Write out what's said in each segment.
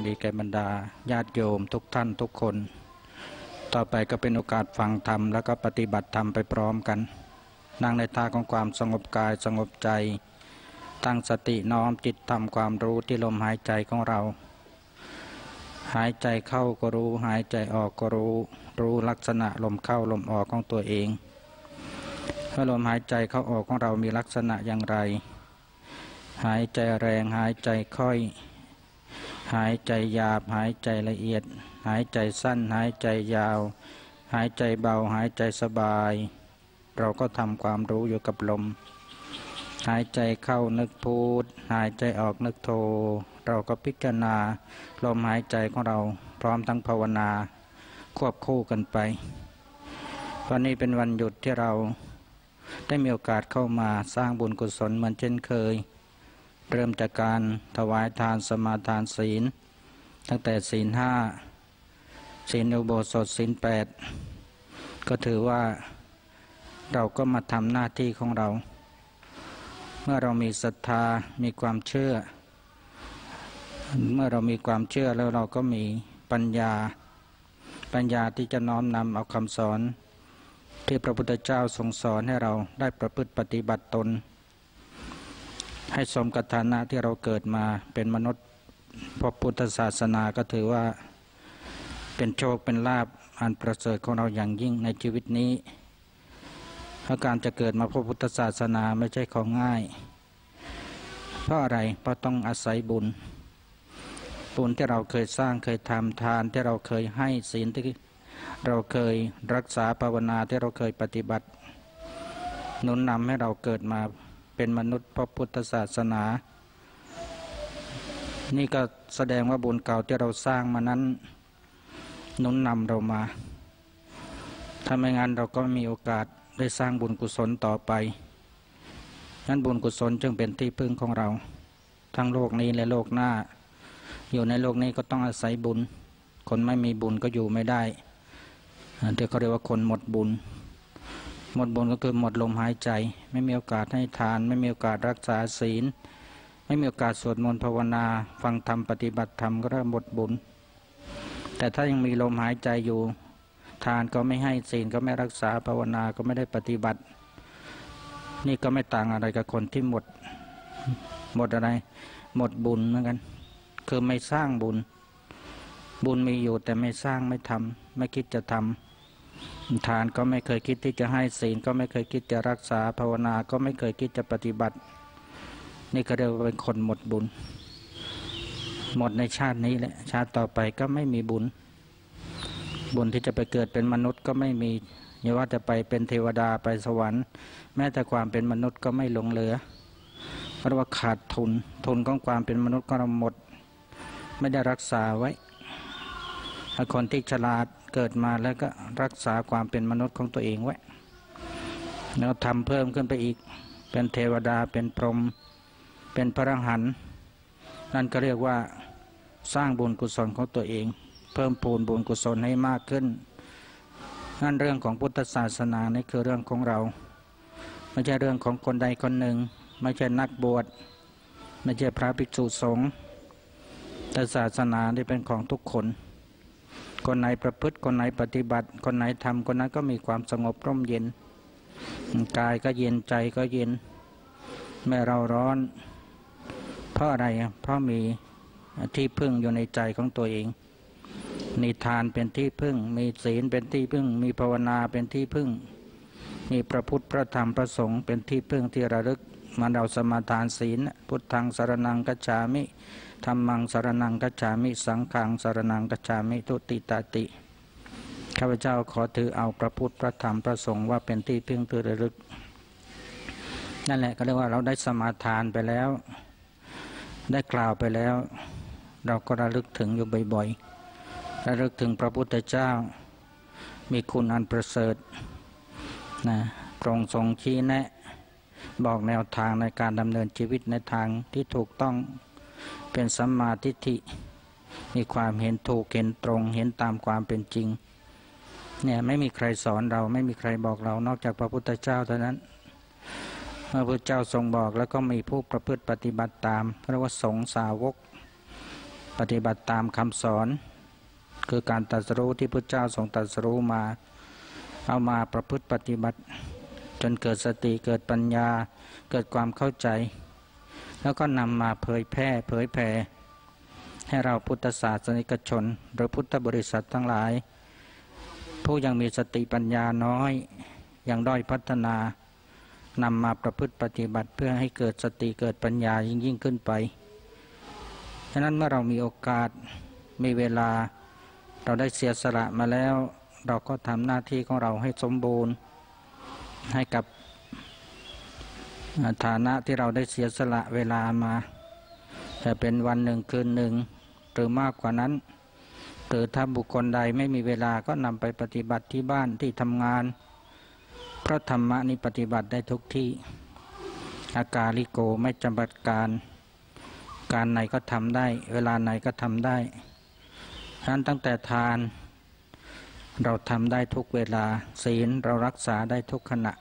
ดีแก่บรรดาญาติโยมทุกท่านทุกคนต่อไปก็เป็นโอกาสฟังธรรมแล้วก็ปฏิบัติธรรมไปพร้อมกันนั่งในท่าของความสงบกายสงบใจตั้งสติน้อมจิตทำความรู้ที่ลมหายใจของเราหายใจเข้าก็รู้หายใจออกก็รู้ลักษณะลมเข้าลมออกของตัวเองว่าลมหายใจเข้าออกของเรามีลักษณะอย่างไรหายใจแรงหายใจค่อยหายใจหยาบหายใจละเอียดหายใจสั้นหายใจยาวหายใจเบาหายใจสบายเราก็ทำความรู้อยู่กับลมหายใจเข้านึกพูดหายใจออกนึกโทเราก็พิจารณาลมหายใจของเราพร้อมทั้งภาวนาควบคู่กันไปวันนี้เป็นวันหยุดที่เราได้มีโอกาสเข้ามาสร้างบุญกุศลเหมือนเช่นเคยเริ่มจากการถวายทานสมาทานศีลตั้งแต่ศีล 5ศีลอุโบสถศีล 8ก็ถือว่าเราก็มาทำหน้าที่ของเราเมื่อเรามีศรัทธามีความเชื่อเมื่อเรามีความเชื่อแล้วเราก็มีปัญญาที่จะน้อมนำเอาคำสอนที่พระพุทธเจ้าทรงสอนให้เราได้ประพฤติปฏิบัติตนให้สมกับฐานะที่เราเกิดมาเป็นมนุษย์พบพุทธศาสนาก็ถือว่าเป็นโชคเป็นลาภอันประเสริฐของเราอย่างยิ่งในชีวิตนี้เพราะการจะเกิดมาพบพุทธศาสนาไม่ใช่ของง่ายเพราะอะไรเพราะต้องอาศัยบุญที่เราเคยสร้างเคยทำทานที่เราเคยให้ศีลที่เราเคยรักษาภาวนาที่เราเคยปฏิบัติหนุนนำให้เราเกิดมาเป็นมนุษย์พบพุทธศาสนานี่ก็แสดงว่าบุญเก่าที่เราสร้างมานั้นหนุนนำเรามาถ้าไม่งั้นเราก็ไม่มีโอกาสได้สร้างบุญกุศลต่อไปนั้นบุญกุศลจึงเป็นที่พึ่งของเราทั้งโลกนี้และโลกหน้าอยู่ในโลกนี้ก็ต้องอาศัยบุญคนไม่มีบุญก็อยู่ไม่ได้ที่เขาเรียกว่าคนหมดบุญก็คือหมดลมหายใจไม่มีโอกาสให้ทานไม่มีโอกาสรักษาศีลไม่มีโอกาสสวดมนต์ภาวนาฟังธรรมปฏิบัติธรรมก็เริ่มหมดบุญแต่ถ้ายังมีลมหายใจอยู่ทานก็ไม่ให้ศีลก็ไม่รักษาภาวนาก็ไม่ได้ปฏิบัตินี่ก็ไม่ต่างอะไรกับคนที่หมดอะไรหมดบุญเหมือนกันคือไม่สร้างบุญมีอยู่แต่ไม่สร้างไม่ทำไม่คิดจะทำทานก็ไม่เคยคิดที่จะให้ศีลก็ไม่เคยคิดจะรักษาภาวนาก็ไม่เคยคิดจะปฏิบัตินี่ก็เรียกว่าเป็นคนหมดบุญหมดในชาตินี้แหละชาติต่อไปก็ไม่มีบุญที่จะไปเกิดเป็นมนุษย์ก็ไม่มีอย่าว่าจะไปเป็นเทวดาไปสวรรค์แม้แต่ความเป็นมนุษย์ก็ไม่หลงเหลือเพราะว่าขาดทุนของความเป็นมนุษย์ก็หมดไม่ได้รักษาไว้คนที่ฉลาดเกิดมาแล้วก็รักษาความเป็นมนุษย์ของตัวเองไว้แล้วทำเพิ่มขึ้นไปอีกเป็นเทวดาเป็นพรหมเป็นพระอรหันต์นั่นก็เรียกว่าสร้างบุญกุศลของตัวเองเพิ่มพูนบุญกุศลให้มากขึ้นนั่นเรื่องของพุทธศาสนานี่คือเรื่องของเราไม่ใช่เรื่องของคนใดคนหนึ่งไม่ใช่นักบวชไม่ใช่พระภิกษุสงฆ์แต่ศาสนาที่เป็นของทุกคนไหนประพฤติคนไหนปฏิบัติคนไหนทำคนนั้นก็มีความสงบร่มเย็นกายก็เย็นใจก็เย็นไม่เราร้อนเพราะอะไรเพราะมีที่พึ่งอยู่ในใจของตัวเองมีทานเป็นที่พึ่งมีศีลเป็นที่พึ่งมีภาวนาเป็นที่พึ่งมีพระพุทธพระธรรมพระสงฆ์เป็นที่พึ่งที่ระลึกมันเราสมาทานศีลพุทธังสรณังคัจฉามิธัมมังสรณังคัจฉามิสังฆังสรณังคัจฉามิทุติตาติข้าพเจ้าขอถือเอาพระพุทธพระธรรมพระสงฆ์ว่าเป็นที่พึ่งที่ระลึกนั่นแหละก็เรียกว่าเราได้สมาทานไปแล้วได้กล่าวไปแล้วเราก็ระลึกถึงอยู่บ่อยๆระลึกถึงพระพุทธเจ้ามีคุณอันประเสริฐพระองค์ทรงชี้แนะบอกแนวทางในการดำเนินชีวิตในทางที่ถูกต้องเป็นสัมมาทิฏฐิมีความเห็นถูกเห็นตรงเห็นตามความเป็นจริงเนี่ยไม่มีใครสอนเราไม่มีใครบอกเรานอกจากพระพุทธเจ้าเท่านั้นพระพุทธเจ้าทรงบอกแล้วก็มีผู้ประพฤติปฏิบัติตามเรียกว่าสงฆ์สาวกปฏิบัติตามคำสอนคือการตรัสรู้ที่พระเจ้าทรงตรัสรู้มาเอามาประพฤติปฏิบัติจนเกิดสติเกิดปัญญาเกิดความเข้าใจแล้วก็นำมาเผยแผ่ให้เราพุทธศาสนิกชนหรือพุทธบริษัททั้งหลายผู้ยังมีสติปัญญาน้อยยังด้อยพัฒนานำมาประพฤติปฏิบัติเพื่อให้เกิดสติเกิดปัญญายิ่งขึ้นไปฉะนั้นเมื่อเรามีโอกาสมีเวลาเราได้เสียสละมาแล้วเราก็ทำหน้าที่ของเราให้สมบูรณ์ให้กับฐานะที่เราได้เสียสละเวลามาจะเป็นวันหนึ่งคืนหนึ่งหรือมากกว่านั้นหรือถ้าบุคคลใดไม่มีเวลาก็นำไปปฏิบัติที่บ้านที่ทำงานเพราะธรรมะนี้ปฏิบัติได้ทุกที่อากาลิโกไม่จำกัดการไหนก็ทำได้เวลาไหนก็ทำได้ฉะนั้นตั้งแต่ทานเราทำได้ทุกเวลาศีลเรารักษาได้ทุกขณะ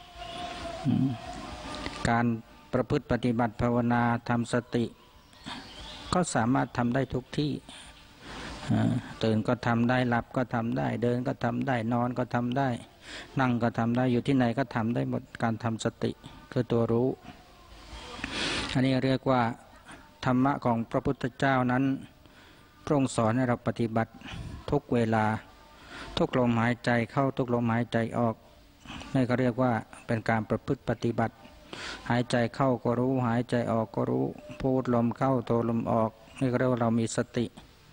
การประพฤติปฏิบัติภาวนาทำสติก็สามารถทำได้ทุกที่ตื่นก็ทำได้หลับก็ทำได้เดินก็ทำได้นอนก็ทำได้นั่งก็ทำได้อยู่ที่ไหนก็ทำได้หมดการทำสติคือตัวรู้อันนี้เรียกว่าธรรมะของพระพุทธเจ้านั้นพระองค์สอนให้เราปฏิบัติทุกเวลาทุกลมหายใจเข้าทุกลมหายใจออกนี่ก็เรียกว่าเป็นการประพฤติปฏิบัติหายใจเข้าก็รู้หายใจออกก็รู้พูดลมเข้าโทลมออกนี่ก็เรียกว่าเรามีสติ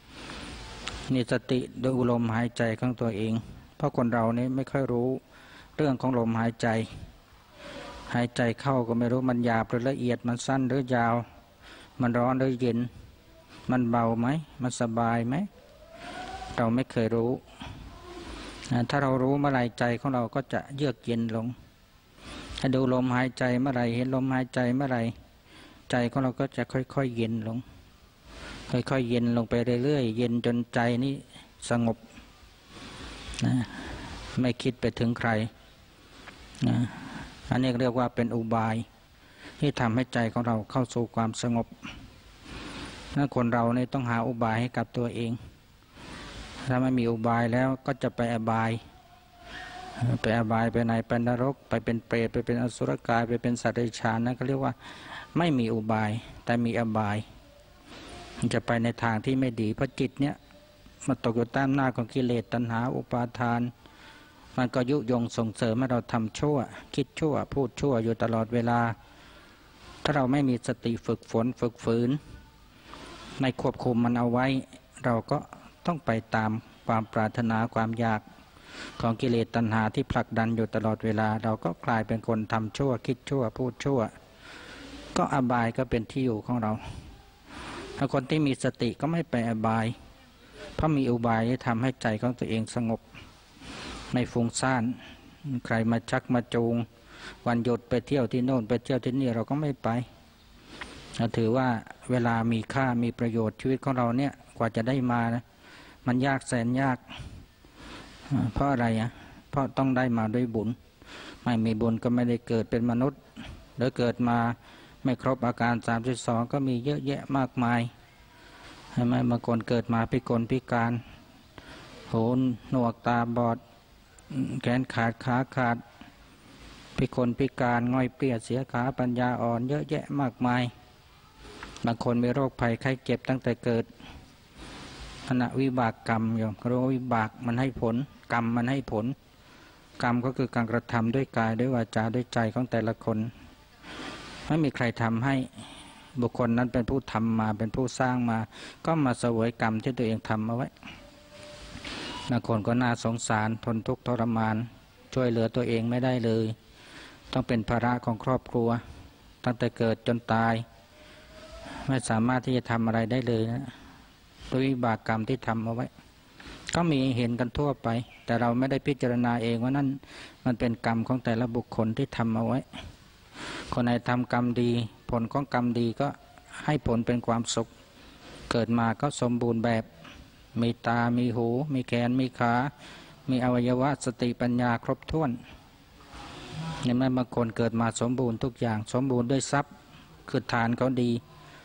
ดูลมหายใจของตัวเองเพราะคนเรานี่ไม่ค่อยรู้เรื่องของลมหายใจหายใจเข้าก็ไม่รู้มันหยาบหรือละเอียดมันสั้นหรือยาวมันร้อนหรือเย็นมันเบาไหมมันสบายไหมเราไม่เคยรู้ถ้าเรารู้เมื่อไรใจของเราก็จะเยือกเย็นลงถ้าดูลมหายใจเมื่อไรเห็นลมหายใจเมื่อไรใจของเราก็จะค่อยๆเย็นลงค่อยๆเย็นลงไปเรื่อยๆเย็นจนใจนี้สงบนะไม่คิดไปถึงใครนะอันนี้เรียกว่าเป็นอุบายที่ทำให้ใจของเราเข้าสู่ความสงบถ้าคนเราเนี่ยต้องหาอุบายให้กับตัวเองถ้าไม่มีอุบายแล้วก็จะไปอบายไปไหนไปนรกไปเป็นเปรตไปเป็นอสุรกายไปเป็นสัตว์เดรัจฉานนั่นก็เรียกว่าไม่มีอุบายแต่มีอบายมันจะไปในทางที่ไม่ดีเพราะจิตเนี่ยมันตกอยู่ใต้อำนาจของกิเลสตัณหาอุปาทานมันก็ยุยงส่งเสริมให้เราทำชั่วคิดชั่วพูดชั่วอยู่ตลอดเวลาถ้าเราไม่มีสติฝึกฝนฝึกฝืนไม่ควบคุมมันเอาไว้เราก็ต้องไปตามความปรารถนาความอยากของกิเลสตัณหาที่ผลักดันอยู่ตลอดเวลาเราก็กลายเป็นคนทำชั่วคิดชั่วพูดชั่วก็อบายก็เป็นที่อยู่ของเราถ้าคนที่มีสติก็ไม่ไปอบายเพราะมีอุบายที่ทำให้ใจของตัวเองสงบไม่ฟุ้งซ่านใครมาชักมาจูงวันหยุดไปเที่ยวที่โน่นไปเที่ยวที่นี่เราก็ไม่ไปเราถือว่าเวลามีค่ามีประโยชน์ชีวิตของเราเนี่ยกว่าจะได้มานะมันยากแสนยากเพราะอะไรเพราะต้องได้มาด้วยบุญไม่มีบุญก็ไม่ได้เกิดเป็นมนุษย์หรือเกิดมาไม่ครบอาการ32ก็มีเยอะแยะมากมายใช่ไหมบางคนเกิดมาพิกลพิการหูหนวกตาบอดแขนขาดขาขาดพิกลพิการง่อยเปรี้ยเสียขาปัญญาอ่อนเยอะแยะมากมายบางคนมีโรคภัยไข้เจ็บตั้งแต่เกิดขณะวิบากกรรมโยมเขาเรียกว่าวิบากมันให้ผลกรรมมันให้ผลกรรมก็คือการกระทำด้วยกายด้วยวาจาด้วยใจของแต่ละคนไม่มีใครทำให้บุคคลนั้นเป็นผู้ทำมาเป็นผู้สร้างมาก็มาเสวยกรรมที่ตัวเองทำเอาไว้บางคนก็น่าสงสารทนทุกข์ทรมานช่วยเหลือตัวเองไม่ได้เลยต้องเป็นภาระของครอบครัวตั้งแต่เกิดจนตายไม่สามารถที่จะทำอะไรได้เลยนะด้วยวิบากกรรมที่ทำเอาไว้ก็มีเห็นกันทั่วไปแต่เราไม่ได้พิจารณาเองว่านั่นมันเป็นกรรมของแต่ละบุคคลที่ทำเอาไว้คนไหนทำกรรมดีผลของกรรมดีก็ให้ผลเป็นความสุขเกิดมาก็สมบูรณ์แบบมีตามีหูมีแขนมีขามีอวัยวะสติปัญญาครบถ้วนในแม้บางคนเกิดมาสมบูรณ์ทุกอย่างสมบูรณ์ด้วยทรัพย์คือทานเขาดี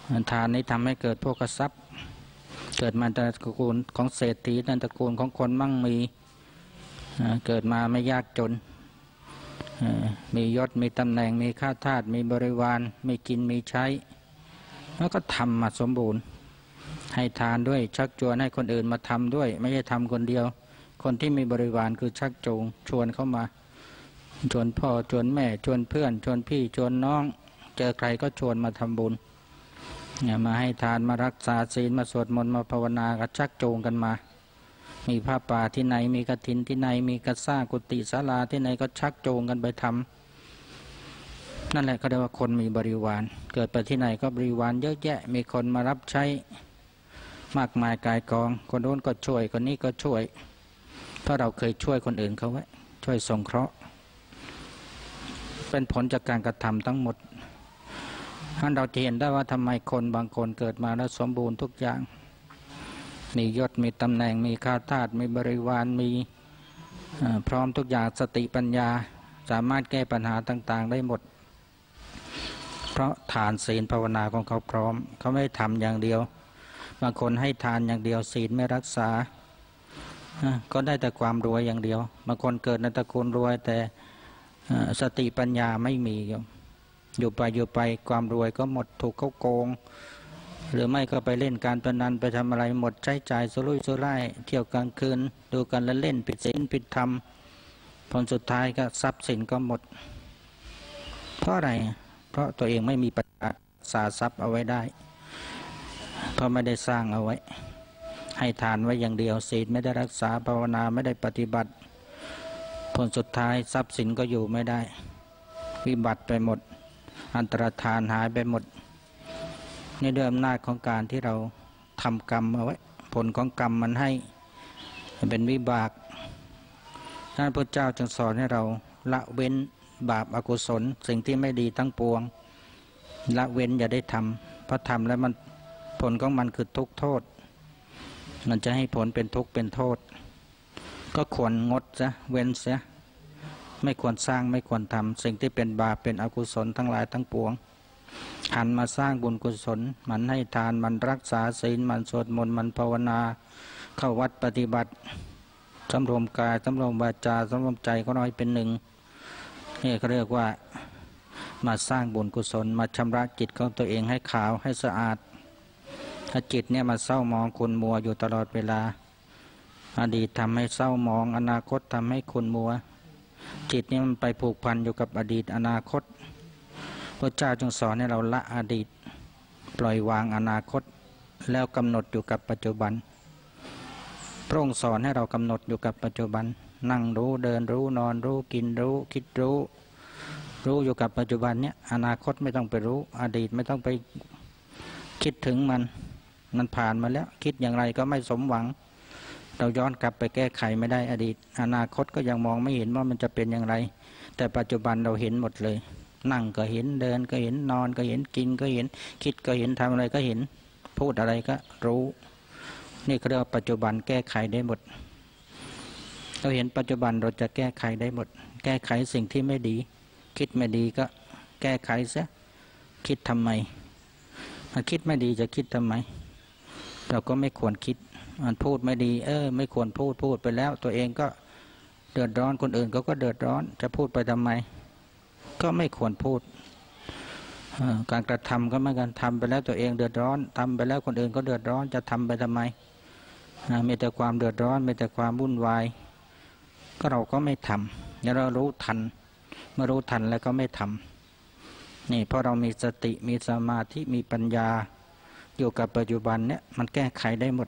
ทานนี้ทำให้เกิดโภคทรัพย์เกิดมาจากตระกูลของเศรษฐีในตระกูลของคนมั่งมีเกิดมาไม่ยากจนมียศมีตำแหน่งมีข้าทาสมีบริวารมีกินมีใช้แล้วก็ทำมาสมบูรณ์ให้ทานด้วยชักชวนให้คนอื่นมาทำด้วยไม่ใช่ทำคนเดียวคนที่มีบริวารคือชักจูงชวนเข้ามาชวนพ่อชวนแม่ชวนเพื่อนชวนพี่ชวนน้องเจอใครก็ชวนมาทำบุญมาให้ทานมารักษาศีลมาสวดมนต์มาภาวนาก็ชักจูงกันมามีผ้าป่าที่ไหนมีกฐินที่ไหนมีกระซ่ากุฏิศาลาที่ไหนก็ชักจูงกันไปทำนั่นแหละก็เรียกว่าคนมีบริวารเกิดไปที่ไหนก็บริวารเยอะแยะมีคนมารับใช้มากมายกายกองคนโน้นก็ช่วยคนนี้ก็ช่วยเพราะเราเคยช่วยคนอื่นเขาไว้ช่วยสงเคราะห์เป็นผลจากการกระทำทั้งหมดท่านเราจะเห็นได้ว่าทำไมคนบางคนเกิดมาแล้วสมบูรณ์ทุกอย่างมียศมีตำแหน่งมีข้าทาสมีบริวารมีพร้อมทุกอย่างสติปัญญาสามารถแก้ปัญหาต่างๆได้หมดเพราะทานศีลภาวนาของเขาพร้อมเขาไม่ทำอย่างเดียวบางคนให้ทานอย่างเดียวศีลไม่รักษาก็ได้แต่ความรวยอย่างเดียวบางคนเกิดในตระกูลรวยแต่สติปัญญาไม่มีอยู่ไปความรวยก็หมดถูกเขาโกงหรือไม่ก็ไปเล่นการพนันไปทำอะไรหมดใช้จ่ายสุรุ่ยสุร่ายเที่ยวกลางคืนดูกันแล้วเล่นผิดศีลผิดธรรมผลสุดท้ายก็ทรัพย์สินก็หมดเพราะอะไรเพราะตัวเองไม่มีปัญญารักษาทรัพย์เอาไว้ได้เพราะไม่ได้สร้างเอาไว้ให้ทานไว้อย่างเดียวศีลไม่ได้รักษาภาวนาไม่ได้ปฏิบัติผลสุดท้ายทรัพย์สินก็อยู่ไม่ได้วิบัติไปหมดอันตรธานหายไปหมดนี่ด้วยอำนาจของการที่เราทำกรรมเอาไว้ผลของกรรมมันให้เป็นวิบากท่านพระเจ้าจึงสอนให้เราละเว้นบาปอกุศลสิ่งที่ไม่ดีทั้งปวงละเว้นอย่าได้ทำเพราะทำแล้วมันผลของมันคือทุกข์โทษมันจะให้ผลเป็นทุกข์เป็นโทษก็ควรงดซะเว้นซะไม่ควรสร้างไม่ควรทำสิ่งที่เป็นบาปเป็นอกุศลทั้งหลายทั้งปวงหันมาสร้างบุญกุศลมันให้ทานมันรักษาศีลมันสวดมนต์มันภาวนาเข้าวัดปฏิบัติสำรวมกายสำรวมวาจาสำรวมใจก็น้อยเป็นหนึ่งนี่เขาเรียกว่ามาสร้างบุญกุศลมาชำระจิตของตัวเองให้ขาวให้สะอาดถ้าจิตเนี่ยมาเศร้ามองขุ่นมัวอยู่ตลอดเวลาอดีตทำให้เศร้ามองอนาคตทำให้ขุ่นมัวจิตนี่มันไปผูกพันอยู่กับอดีตอนาคตพระเจ้าจึงสอนให้เราละอดีตปล่อยวางอนาคตแล้วกำหนดอยู่กับปัจจุบันพระองค์สอนให้เรากำหนดอยู่กับปัจจุบันนั่งรู้เดินรู้นอนรู้กินรู้คิดรู้อยู่กับปัจจุบันเนี่ยอนาคตไม่ต้องไปรู้อดีตไม่ต้องไปคิดถึงมันผ่านมาแล้วคิดอย่างไรก็ไม่สมหวังเราย้อนกลับไปแก้ไขไม่ได้อดีตอนาคตก็ยังมองไม่เห็นว่ามันจะเป็นอย่างไรแต่ปัจจุบันเราเห็นหมดเลยนั่งก็เห็นเดินก็เห็นนอนก็เห็นกินก็เห็นคิดก็เห็นทำอะไรก็เห็นพูดอะไรก็รู้นี่เขาเรียกว่าปัจจุบันแก้ไขได้หมดเราเห็นปัจจุบันเราจะแก้ไขได้หมดแก้ไขสิ่งที่ไม่ดีคิดไม่ดีก็แก้ไขซะคิดทำไมถ้าคิดไม่ดีจะคิดทำไมเราก็ไม่ควรคิดมันพูดไม่ดีไม่ควรพูดไปแล้วตัวเองก็เดือดร้อนคนอื่นก็เดือดร้อนจะพูดไปทำไมก็ไม่ควรพูดการกระทำก็เหมือนกันทำไปแล้วตัวเองเดือดร้อนทำไปแล้วคนอื่นก็เดือดร้อนจะทำไปทำไมมีแต่ความเดือดร้อนมีแต่ความวุ่นวายก็เราก็ไม่ทำแล้วเรารู้ทันเมื่อรู้ทันแล้วก็ไม่ทำนี่เพราะเรามีสติมีสมาธิมีปัญญาอยู่กับปัจจุบันเนี่ยมันแก้ไขได้หมด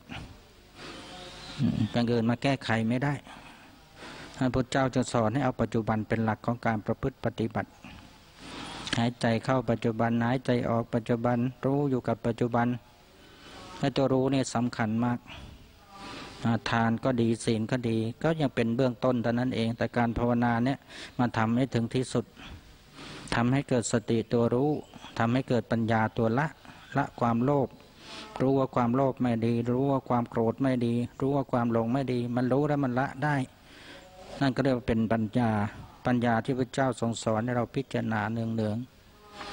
อย่างอื่นมาแก้ไขไม่ได้พระพุทธเจ้าจะสอนให้เอาปัจจุบันเป็นหลักของการประพฤติปฏิบัติหายใจเข้าปัจจุบันหายใจออกปัจจุบันรู้อยู่กับปัจจุบันและตัวรู้เนี่ยสำคัญมากทานก็ดีศีลก็ดีก็ยังเป็นเบื้องต้นเท่านั้นเองแต่การภาวนาเนี่ยมาทำให้ถึงที่สุดทำให้เกิดสติตัวรู้ทำให้เกิดปัญญาตัวละความโลภรู้ว่าความโลภไม่ดีรู้ว่าความโกรธไม่ดีรู้ว่าความหลงไม่ดีมันรู้แล้วมันละได้นั่นก็เรียกว่าเป็นปัญญาที่พระเจ้าทรงสอนให้เราพิจารณาเนือง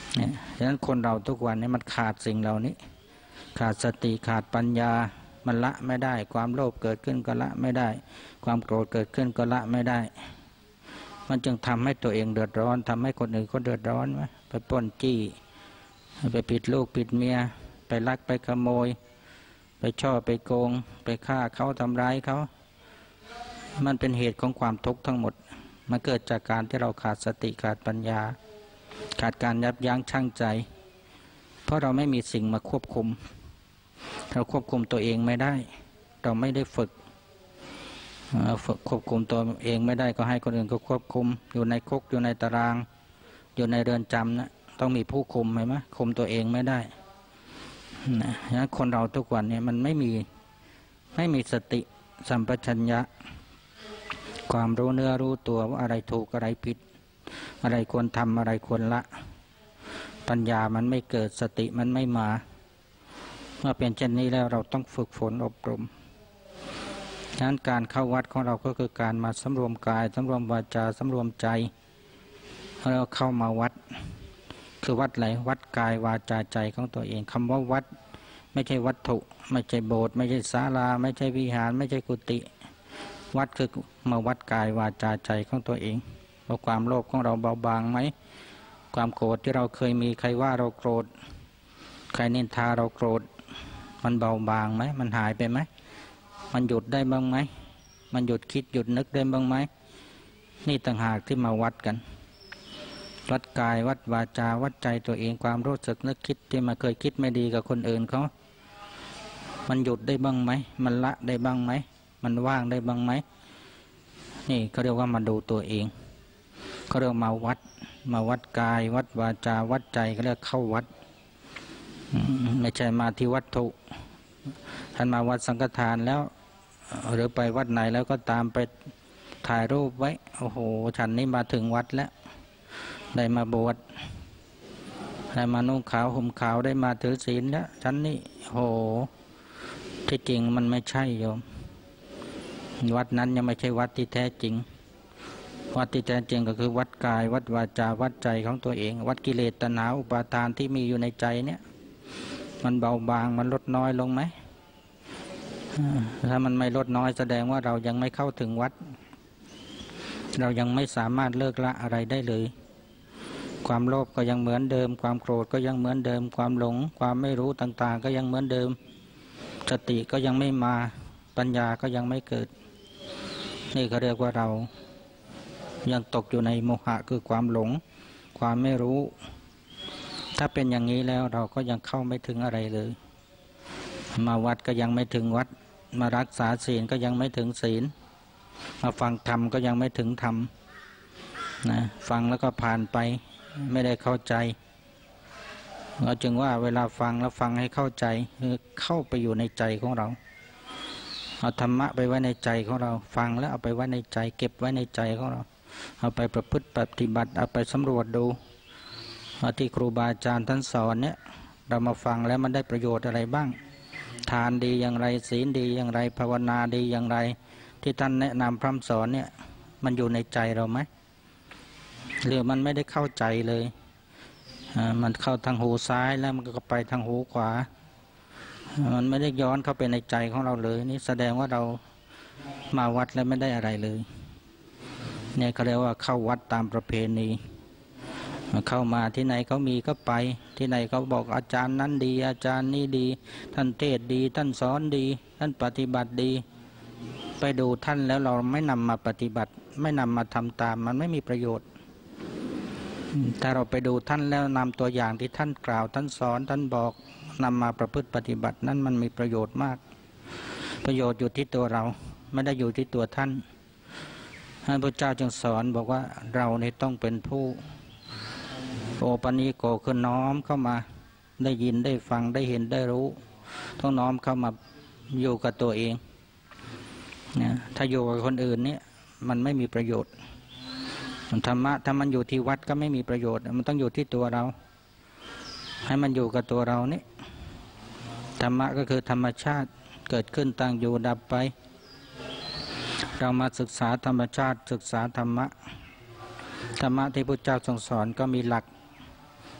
เนี่ยฉะนั้นคนเราทุกวันนี้มันขาดสิ่งเหล่านี้ขาดสติขาดปัญญามันละไม่ได้ความโลภเกิดขึ้นก็ละไม่ได้ความโกรธเกิดขึ้นก็ละไม่ได้มันจึงทำให้ตัวเองเดือดร้อนทำให้คนอื่นก็เดือดร้อนไหมไปปล้นจี้ไปผิดลูกผิดเมียไปลักไปขโมยไปช่อไปโกงไปฆ่าเขาทำร้ายเขามันเป็นเหตุของความทุกข์ทั้งหมดมันเกิดจากการที่เราขาดสติขาดปัญญาขาดการยับยั้งชั่งใจเพราะเราไม่มีสิ่งมาควบคุมเราควบคุมตัวเองไม่ได้เราไม่ได้ฝึกควบคุมตัวเองไม่ได้ก็ให้คนอื่นก็ควบคุมอยู่ในคุกอยู่ในตารางอยู่ในเรือนจำนะต้องมีผู้คุมเห็นไหมคุมตัวเองไม่ได้นะคนเราทุกวันเนี่ยมันไม่มีสติสัมปชัญญะความรู้เนื้อรู้ตัวว่าอะไรถูกอะไรผิดอะไรควรทำอะไรควรละปัญญามันไม่เกิดสติมันไม่มาเมื่อเป็นเช่นนี้แล้วเราต้องฝึกฝนอบรมฉะนั้นการเข้าวัดของเราก็คือการมาสำรวมกายสำรวมวาจาสำรวมใจเราเข้ามาวัดคือวัดอะไรวัดกายวาจาใจของตัวเองคำว่าวัดไม่ใช่วัตถุไม่ใช่โบสถ์ไม่ใช่ศาลาไม่ใช่วิหารไม่ใช่กุฏิวัดคือมาวัดกายวาจาใจของตัวเองว่าความโลภของเราเบาบางไหมความโกรธที่เราเคยมีใครว่าเราโกรธใครนินทาเราโกรธมันเบาบางไหมมันหายไปไหมมันหยุดได้บ้างไหมมันหยุดคิดหยุดนึกได้บ้างไหมนี่ต่างหากที่มาวัดกันวัดกายวัดวาจาวัดใจตัวเองความรู้สึกนึกคิดที่มาเคยคิดไม่ดีกับคนอื่นเขามันหยุดได้บ้างไหมมันละได้บ้างไหมมันว่างได้บ้างไหมนี่เขาเรียกว่ามาดูตัวเองเขาเรียกมาวัดกายวัดวาจาวัดใจเขาเรียกเข้าวัดไม่ใช่มาที่วัตถุท่านมาวัดสังฆทานแล้วหรือไปวัดไหนแล้วก็ตามไปถ่ายรูปไว้โอ้โหฉันนี่มาถึงวัดแล้วได้มาบวชได้มานุ่งขาวห่มขาวได้มาถือศีลแล้วฉันนี่โอ้โหที่จริงมันไม่ใช่โยมวัดนั้นยังไม่ใช่วัดที่แท้จริงวัดที่แท้จริงก็คือวัดกายวัดวาจาวัดใจของตัวเองวัดกิเลสตัณหาอุปาทานที่มีอยู่ในใจเนี่ยมันเบาบางมันลดน้อยลงไหมถ้ามันไม่ลดน้อยแสดงว่าเรายังไม่เข้าถึงวัดเรายังไม่สามารถเลิกละอะไรได้เลยความโลภก็ยังเหมือนเดิมความโกรธก็ยังเหมือนเดิมความหลงความไม่รู้ต่างๆก็ยังเหมือนเดิมสติก็ยังไม่มาปัญญาก็ยังไม่เกิดนี่เขาเรียกว่าเรายังตกอยู่ในโมหะคือความหลงความไม่รู้ถ้าเป็นอย่างนี้แล้วเราก็ยังเข้าไม่ถึงอะไรเลยมาวัดก็ยังไม่ถึงวัดมารักษาศีลก็ยังไม่ถึงศีลมาฟังธรรมก็ยังไม่ถึงธรรมนะฟังแล้วก็ผ่านไปไม่ได้เข้าใจเราจึงว่าเวลาฟังแล้วฟังให้เข้าใจคือเข้าไปอยู่ในใจของเราเอาธรรมะไปไว้ในใจของเราฟังแล้วเอาไปไว้ในใจเก็บไว้ในใจของเราเอาไปประพฤติปฏิบัติเอาไปสำรวจดูว่าที่ครูบาอาจารย์ท่านสอนเนี่ยเรามาฟังแล้วมันได้ประโยชน์อะไรบ้างทานดีอย่างไรศีลดีอย่างไรภาวนาดีอย่างไรที่ท่านแนะนำพร่ำสอนเนี่ยมันอยู่ในใจเราไหมหรือมันไม่ได้เข้าใจเลยมันเข้าทางหูซ้ายแล้วมันก็ไปทางหูขวามันไม่ได้ย้อนเข้าไปในใจของเราเลยนี่แสดงว่าเรามาวัดแล้วไม่ได้อะไรเลยเนี่ยเขาเรียกว่าเข้าวัดตามประเพณีเข้ามาที่ไหนเขามีก็ไปที่ไหนเขาบอกอาจารย์นั้นดีอาจารย์นี่ดีท่านเทศดีท่านสอนดีท่านปฏิบัติดีไปดูท่านแล้วเราไม่นำมาปฏิบัติไม่นำมาทำตามมันไม่มีประโยชน์ถ้าเราไปดูท่านแล้วนำตัวอย่างที่ท่านกล่าวท่านสอนท่านบอกนำมาประพฤติปฏิบัตินั้นมันมีประโยชน์มากประโยชน์อยู่ที่ตัวเราไม่ได้อยู่ที่ตัวท่านพระเจ้าจึงสอนบอกว่าเราเนี่ยต้องเป็นผู้โอปนิโกคือน้อมเข้ามาได้ยินได้ฟังได้เห็นได้รู้ต้องน้อมเข้ามาอยู่กับตัวเองนะถ้าอยู่กับคนอื่นเนี่ยมันไม่มีประโยชน์ธรรมะถ้ามันอยู่ที่วัดก็ไม่มีประโยชน์มันต้องอยู่ที่ตัวเราให้มันอยู่กับตัวเรานี่ธรรมะก็คือธรรมชาติเกิดขึ้นตั้งอยู่ดับไปเรามาศึกษาธรรมชาติศึกษาธรรมะที่พระเจ้าทรงสอนก็มีหลัก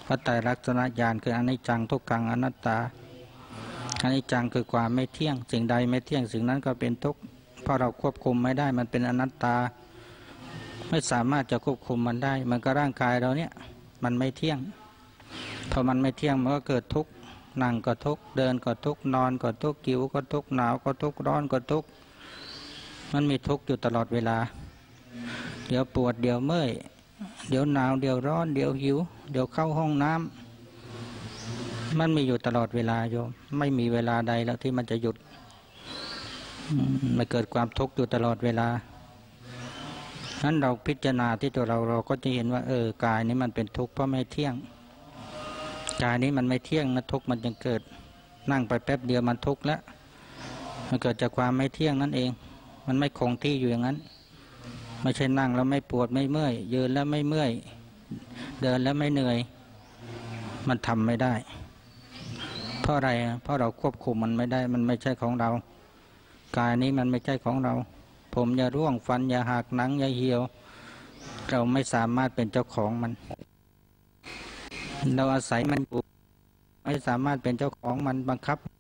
พระไตรลักษณญาณคืออนิจจังทุกขังอนัตตาอนิจจังคือความไม่เที่ยงสิ่งใดไม่เที่ยงสิ่งนั้นก็เป็นทุกข์เพราะเราควบคุมไม่ได้มันเป็นอนัตตาไม่สามารถจะควบคุมมันได้มันก็ร่างกายเราเนี่ยมันไม่เที่ยงพอมันไม่เที่ยงมันก็เกิดทุกข์นั่งก็ทุกข์เดินก็ทุกข์นอนก็ทุกข์หิวก็ทุกข์หนาวก็ทุกข์ร้อนก็ทุกข์มันมีทุกข์อยู่ตลอดเวลาเดี๋ยวปวดเดี๋ยวเมื่อยเดี๋ยวหนาวเดี๋ยวร้อนเดี๋ยวหิวเดี๋ยวเข้าห้องน้ำมันมีอยู่ตลอดเวลาโยมไม่มีเวลาใดแล้วที่มันจะหยุดมันเกิดความทุกข์อยู่ตลอดเวลานั้นเราพิจารณาที่ตัวเราก็จะเห็นว่ากายนี้มันเป็นทุกข์เพราะไม่เที่ยงกายนี้มันไม่เที่ยงนะทุกข์มันจึงเกิดนั่งไปแป๊บเดียวมันทุกข์แล้วมันเกิดจากความไม่เที่ยงนั่นเองมันไม่คงที่อยู่อย่างนั้นไม่ใช่นั่งแล้วไม่ปวดไม่เมื่อยยืนแล้วไม่เมื่อยเดินแล้วไม่เหนื่อยมันทำไม่ได้เพราะอะไรเพราะเราควบคุมมันไม่ได้มันไม่ใช่ของเรากายนี้มันไม่ใช่ของเราผมอย่าร่วงฟันอย่าหักหนังอย่าเหี่ยวเราไม่สามารถเป็นเจ้าของมันเราอาศัยมันอยู่ไม่สามารถเป็นเจ้าของมันบังคับ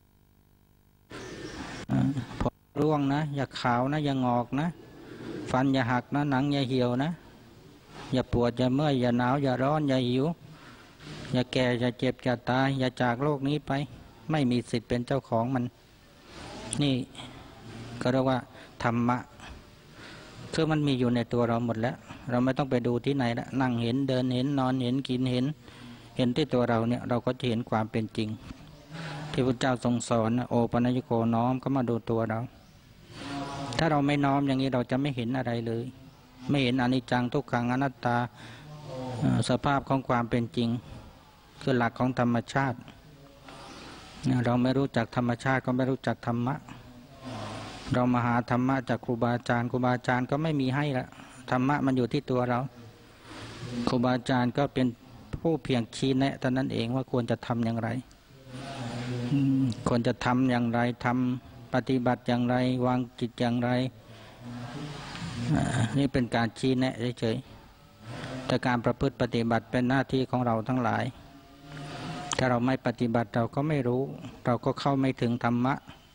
ผมร่วงนะอย่าขาวนะอย่างอกนะฟันอย่าหักนะหนังอย่าเหี่ยวนะอย่าปวดอย่าเมื่อยอย่าหนาวอย่าร้อนอย่าหิวอย่าแก่อย่าเจ็บอย่าตายอย่าจากโลกนี้ไปไม่มีสิทธิ์เป็นเจ้าของมันนี่ก็เรียกว่าธรรมะคือมันมีอยู่ในตัวเราหมดแล้วเราไม่ต้องไปดูที่ไหนละนั่งเห็นเดินเห็นนอนเห็นกินเห็นที่ตัวเราเนี่ยเราก็จะเห็นความเป็นจริงที่พระเจ้าทรงสอนโอปัญญโกน้อมก็มาดูตัวเราถ้าเราไม่น้อมอย่างนี้เราจะไม่เห็นอะไรเลยไม่เห็นอนิจจังทุกขังอนัตตาสภาพของความเป็นจริงคือหลักของธรรมชาติเราไม่รู้จักธรรมชาติก็ไม่รู้จักธรรมะเรามาหาธรรมะจากครูบาอาจารย์ครูบาอาจารย์ก็ไม่มีให้ละธรรมะมันอยู่ที่ตัวเราครูบาอาจารย์ก็เป็นผู้เพียงชี้แนะเท่านั้นเองว่าควรจะทำอย่างไรควรจะทำอย่างไรทำปฏิบัติอย่างไรวางจิตอย่างไรนี่เป็นการชี้แนะเฉยๆแต่การประพฤติปฏิบัติเป็นหน้าที่ของเราทั้งหลายถ้าเราไม่ปฏิบัติเราก็ไม่รู้เราก็เข้าไม่ถึงธรรมะ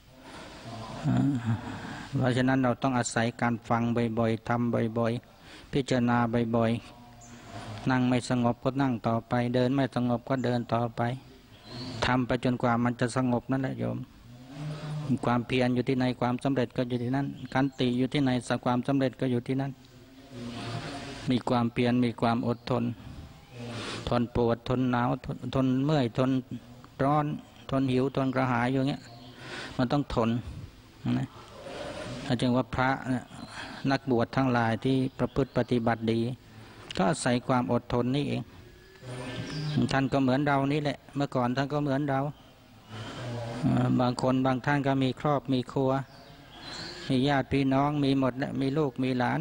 เพราะฉะนั้นเราต้องอาศัยการฟังบ่อยๆทำบ่อยๆพิจารณาบ่อยๆนั่งไม่สงบก็นั่งต่อไปเดินไม่สงบก็เดินต่อไปทำไปจนกว่ามันจะสงบนั่นแหละโยมความเพียรอยู่ที่ไหนความสำเร็จก็อยู่ที่นั่นขันติอยู่ที่ไหนความสำเร็จก็อยู่ที่นั่นมีความเพียรมีความอดทนทนปวดทนหนาวทนเมื่อยทนร้อนทนหิวทนกระหายอย่างเงี้ยมันต้องทนนะจึงว่าพระนักบวชทั้งหลายที่ประพฤติปฏิบัติดีก็อาศัยความอดทนนี่เองท่านก็เหมือนเรานี่แหละเมื่อก่อนท่านก็เหมือนเราบางคนบางท่านก็มีครอบมีครัวมีญาติพี่น้องมีหมดและมีลูกมีหลาน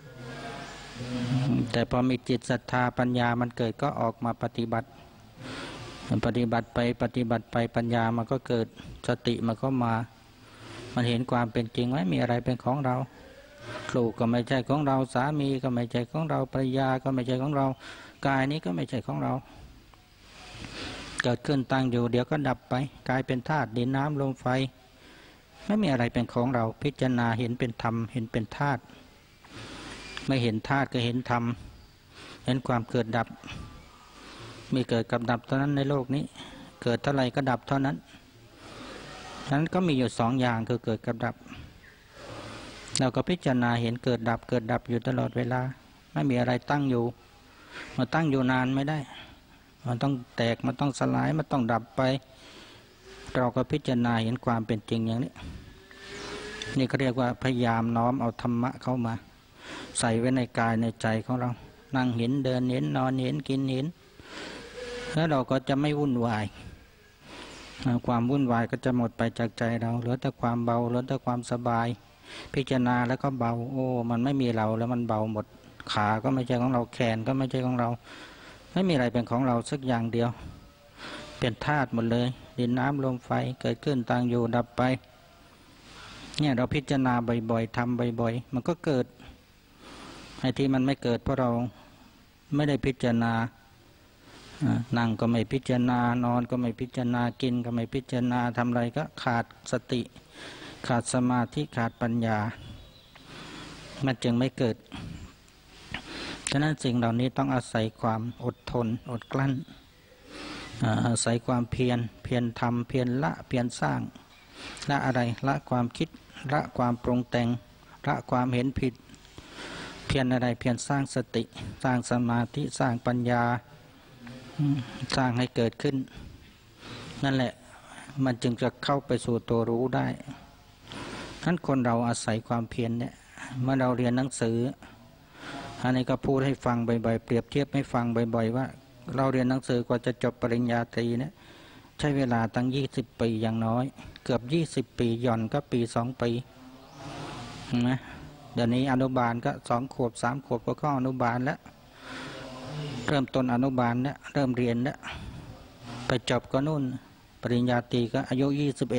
แต่พอมีจิตศรัทธาปัญญามันเกิดก็ออกมาปฏิบัติไปปฏิบัติไปปัญญามันก็เกิดสติมันก็มามันเห็นความเป็นจริงไม่มีอะไรเป็นของเราลูกก็ไม่ใช่ของเราสามีก็ไม่ใช่ของเราภรรยาก็ไม่ใช่ของเรากายนี้ก็ไม่ใช่ของเราเกิดขึ้นตั้งอยู่เดี๋ยวก็ดับไปกลายเป็นธาตุดินน้ำลมไฟไม่มีอะไรเป็นของเราพิจารณาเห็นเป็นธรรมเห็นเป็นธาตุไม่เห็นธาตุก็เห็นธรรมเห็นความเกิดดับมีเกิดกับดับเท่านั้นในโลกนี้เกิดเท่าไรก็ดับเท่านั้นนั้นก็มีอยู่สองอย่างคือเกิดกับดับเราก็พิจารณาเห็นเกิดดับอยู่ตลอดเวลาไม่มีอะไรตั้งอยู่มันตั้งอยู่นานไม่ได้มันต้องแตกมันต้องสลายมันต้องดับไปเราก็พิจารณาเห็นความเป็นจริงอย่างนี้นี่ก็เรียกว่าพยายามน้อมเอาธรรมะเข้ามาใส่ไว้ในกายในใจของเรานั่งเห็นเดินเห็นนอนเห็นกินเห็นแล้วเราก็จะไม่วุ่นวายความวุ่นวายก็จะหมดไปจากใจเราเหลือแต่ความเบาเหลือแต่ความสบายพิจารณาแล้วก็เบาโอ้มันไม่มีเราแล้วมันเบาหมดขาก็ไม่ใช่ของเราแขนก็ไม่ใช่ของเราไม่มีอะไรเป็นของเราสักอย่างเดียวเป็นธาตุหมดเลยดินน้ำลมไฟเกิดขึ้นตั้งอยู่ดับไปเนี่ยเราพิจารณาบ่อยๆทำบ่อยๆมันก็เกิดไอ้ที่มันไม่เกิดเพราะเราไม่ได้พิจารณานั่งก็ไม่พิจารณานอนก็ไม่พิจารณากินก็ไม่พิจารณาทำอะไรก็ขาดสติขาดสมาธิขาดปัญญามันจึงไม่เกิดฉะนั้นสิ่งเหล่านี้ต้องอาศัยความอดทนอดกลั้นอาศัยความเพียรทำเพียรละเพียรสร้างละอะไรละความคิดละความปรุงแต่งละความเห็นผิดเพียรอะไรเพียรสร้างสติสร้างสมาธิสร้างปัญญาสร้างให้เกิดขึ้นนั่นแหละมันจึงจะเข้าไปสู่ตัวรู้ได้นั้นคนเราอาศัยความเพียรเนี่ยเมื่อเราเรียนหนังสืออันนี้ก็พูดให้ฟังบ่อยๆเปรียบเทียบให้ฟังบ่อยๆว่าเราเรียนหนังสือกว่าจะจบปริญญาตรีเนี่ยใช้เวลาตั้ง20 ปีอย่างน้อยเกือบ20 ปีหย่อนก็ปี2 ปีนะเดี๋ยวนี้อนุบาลก็2 ขวบ3 ขวบก็เข้าอนุบาลแล้วเริ่มต้นอนุบาลแล้วเริ่มเรียนแล้วไปจบก็นู่นปริญญาตรีก็อายุ21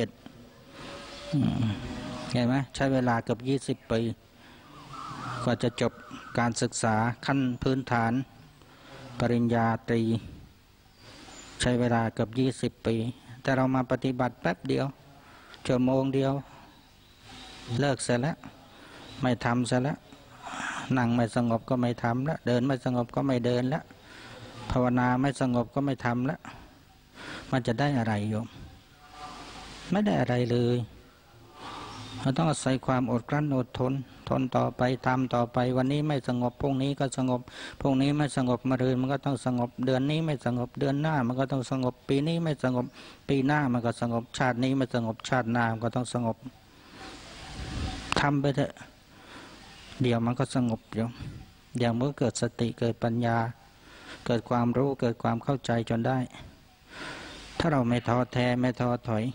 เห็นไหมใช้เวลาเกือบ20 ปีกว่าจะจบการศึกษาขั้นพื้นฐานปริญญาตรีใช้เวลาเกือบ20 ปีแต่เรามาปฏิบัติแป๊บเดียวชั่วโมงเดียวเลิกเสร็จแล้วไม่ทำเสร็จแล้วนั่งไม่สงบก็ไม่ทำแล้วเดินไม่สงบก็ไม่เดินแล้วภาวนาไม่สงบก็ไม่ทำแล้วมันจะได้อะไรโยมไม่ได้อะไรเลยเราต้องอาศัยความอดกลั้นอดทนต่อไปทำต่อไปวันนี้ไม่สงบพรุ่งนี้ก็สงบพรุ่งนี้ไม่สงบมะรืนมันก็ต้องสงบเดือนนี้ไม่สงบเดือนหน้ามันก็ต้องสงบปีนี้ไม่สงบปีหน้ามันก็สงบชาตินี้ไม่สงบชาติหน้ามันก็ต้องสงบทำไปเถอะเดี๋ยวมันก็สงบอยู่เดี๋ยวเมื่อเกิดสติเกิดปัญญาเกิดความรู้เกิดความเข้าใจจนได้ถ้าเราไม่ท้อแท้ไม่ท้อถอย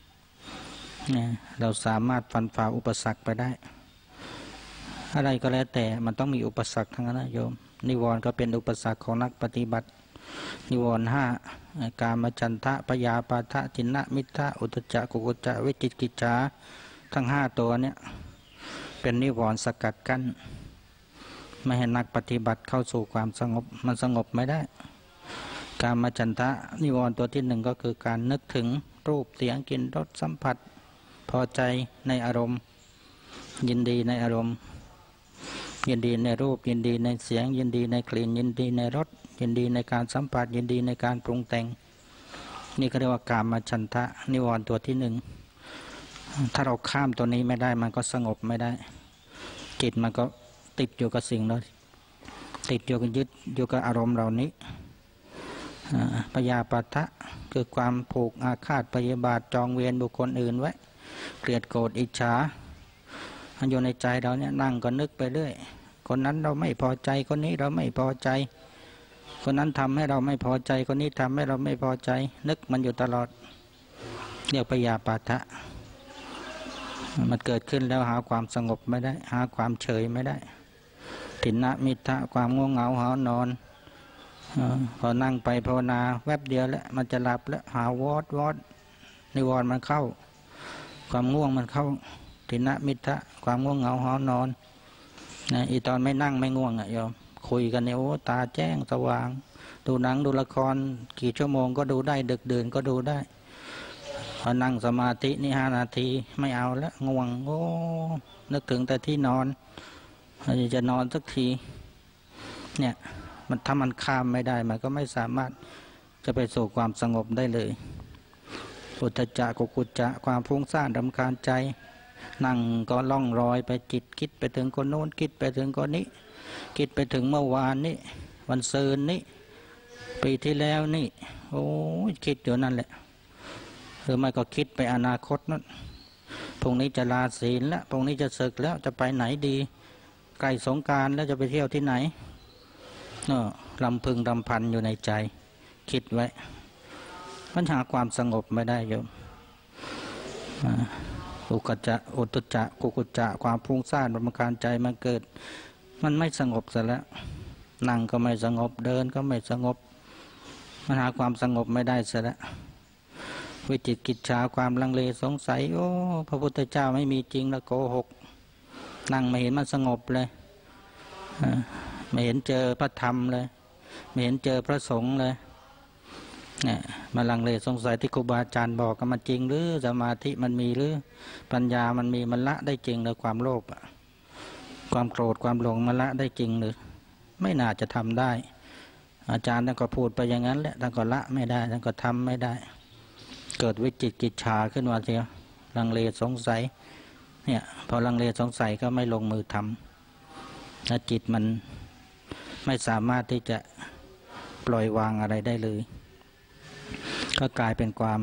เราสามารถฟันฝ่าอุปสรรคไปได้อะไรก็แล้วแต่มันต้องมีอุปสรรคทั้งนั้นนะโยมนิวรณ์ก็เป็นอุปสรรคของนักปฏิบัตินิวรณ์5กามฉันทะพยาปาทะทินนะมิทธะอุทธัจจะกุกุจจะวิจิกิจฉาทั้ง5ตัวเนี่ยเป็นนิวรณ์สกัดกั้นไม่ให้นักปฏิบัติเข้าสู่ความสงบมันสงบไม่ได้กามฉันทะนิวรณ์ตัวที่1ก็คือการนึกถึงรูปเสียงกลิ่นรสสัมผัสพอใจในอารมณ์ยินดีในอารมณ์ยินดีในรูปยินดีในเสียงยินดีในกลิ่นยินดีในรสยินดีในการสัมผัสยินดีในการปรุงแต่งนี่ก็เรียกว่ากามฉันทะนิวรณ์ตัวที่1ถ้าเราข้ามตัวนี้ไม่ได้มันก็สงบไม่ได้จิตมันก็ติดอยู่กับสิ่งนั้นติดอยู่กับยึดอยู่กับอารมณ์เหล่านี้พยาปาทะคือความผูกอาฆาตพยาบาทจองเวรบุคคลอื่นไว้เกลียดโกรธอิจฉามันอยู่ในใจเราเนี่ยนั่งก็นึกไปเรื่อยคนนั้นเราไม่พอใจคนนี้เราไม่พอใจคนนั้นทำให้เราไม่พอใจคนนี้ทำให้เราไม่พอใจนึกมันอยู่ตลอดเรียกพยาปาทะมันเกิดขึ้นแล้วหาความสงบไม่ได้หาความเฉยไม่ได้ถินนะมิทธะความง่วงเหงาหานอนพอนั่งไปภาวนาแวบเดียวแล้วมันจะหลับแล้วหาวอดนิวรณ์มันเข้าความง่วงมันเข้าถินนะมิทธะความง่วงเหงาหานอนอีตอนไม่นั่งไม่ง่วงโยมคุยกันเนี่ยโอ้ตาแจ้งสว่างดูหนังดูละครกี่ชั่วโมงก็ดูได้ดึกดื่นก็ดูได้พอนั่งสมาธินี่5 นาทีไม่เอาแล้วง่วงโอ้นึกถึงแต่ที่นอนจะนอนสักทีเนี่ยมันถ้ามันข้ามไม่ได้มันก็ไม่สามารถจะไปสู่ความสงบได้เลยอุทธัจจะกุกุจจะความฟุ้งซ่านรำคาญใจนั่งก็ล่องรอยไปจิตคิดไปถึงคนโน้นคิดไปถึงคนนี้คิดไปถึงเมื่อวานนี้วันซืนนี้ปีที่แล้วนี่โอ้คิดอยู่นั่นแหละหรือไม่ก็คิดไปอนาคตนั่นพรุ่งนี้จะลาศีลแล้วพรุ่งนี้จะศึกแล้วจะไปไหนดีใกล้สงกรานต์แล้วจะไปเที่ยวที่ไหนลำพึงรำพันอยู่ในใจคิดไว้มันหาความสงบไม่ได้โยมอุทธัจจะกุกุจจะความฟุ้งซ่านรำคาญใจมันเกิดมันไม่สงบซะแล้วนั่งก็ไม่สงบเดินก็ไม่สงบมันหาความสงบไม่ได้ซะแล้ววิจิกิจฉาความลังเลสงสัยโอ้พระพุทธเจ้าไม่มีจริงแล้วโกหกนั่งไม่เห็นมันสงบเลยไม่เห็นเจอพระธรรมเลยไม่เห็นเจอพระสงฆ์เลยเนี่ยมาลังเลสงสัยที่ครูบาอาจารย์บอกกันมันจริงหรือสมาธิมันมีหรือปัญญามันมีมันละได้จริงหรือความโลภความโกรธความหลงมันละได้จริงหรือไม่น่าจะทำได้อาจารย์ท่านก็พูดไปอย่างนั้นแหละท่านก็ละไม่ได้ท่านก็ทำไม่ได้เกิดวิจิกิจฉาขึ้นมาเสียลังเลสงสัยเนี่ยพอลังเลสงสัยก็ไม่ลงมือทำและจิตมันไม่สามารถที่จะปล่อยวางอะไรได้เลยก็กลายเป็นความ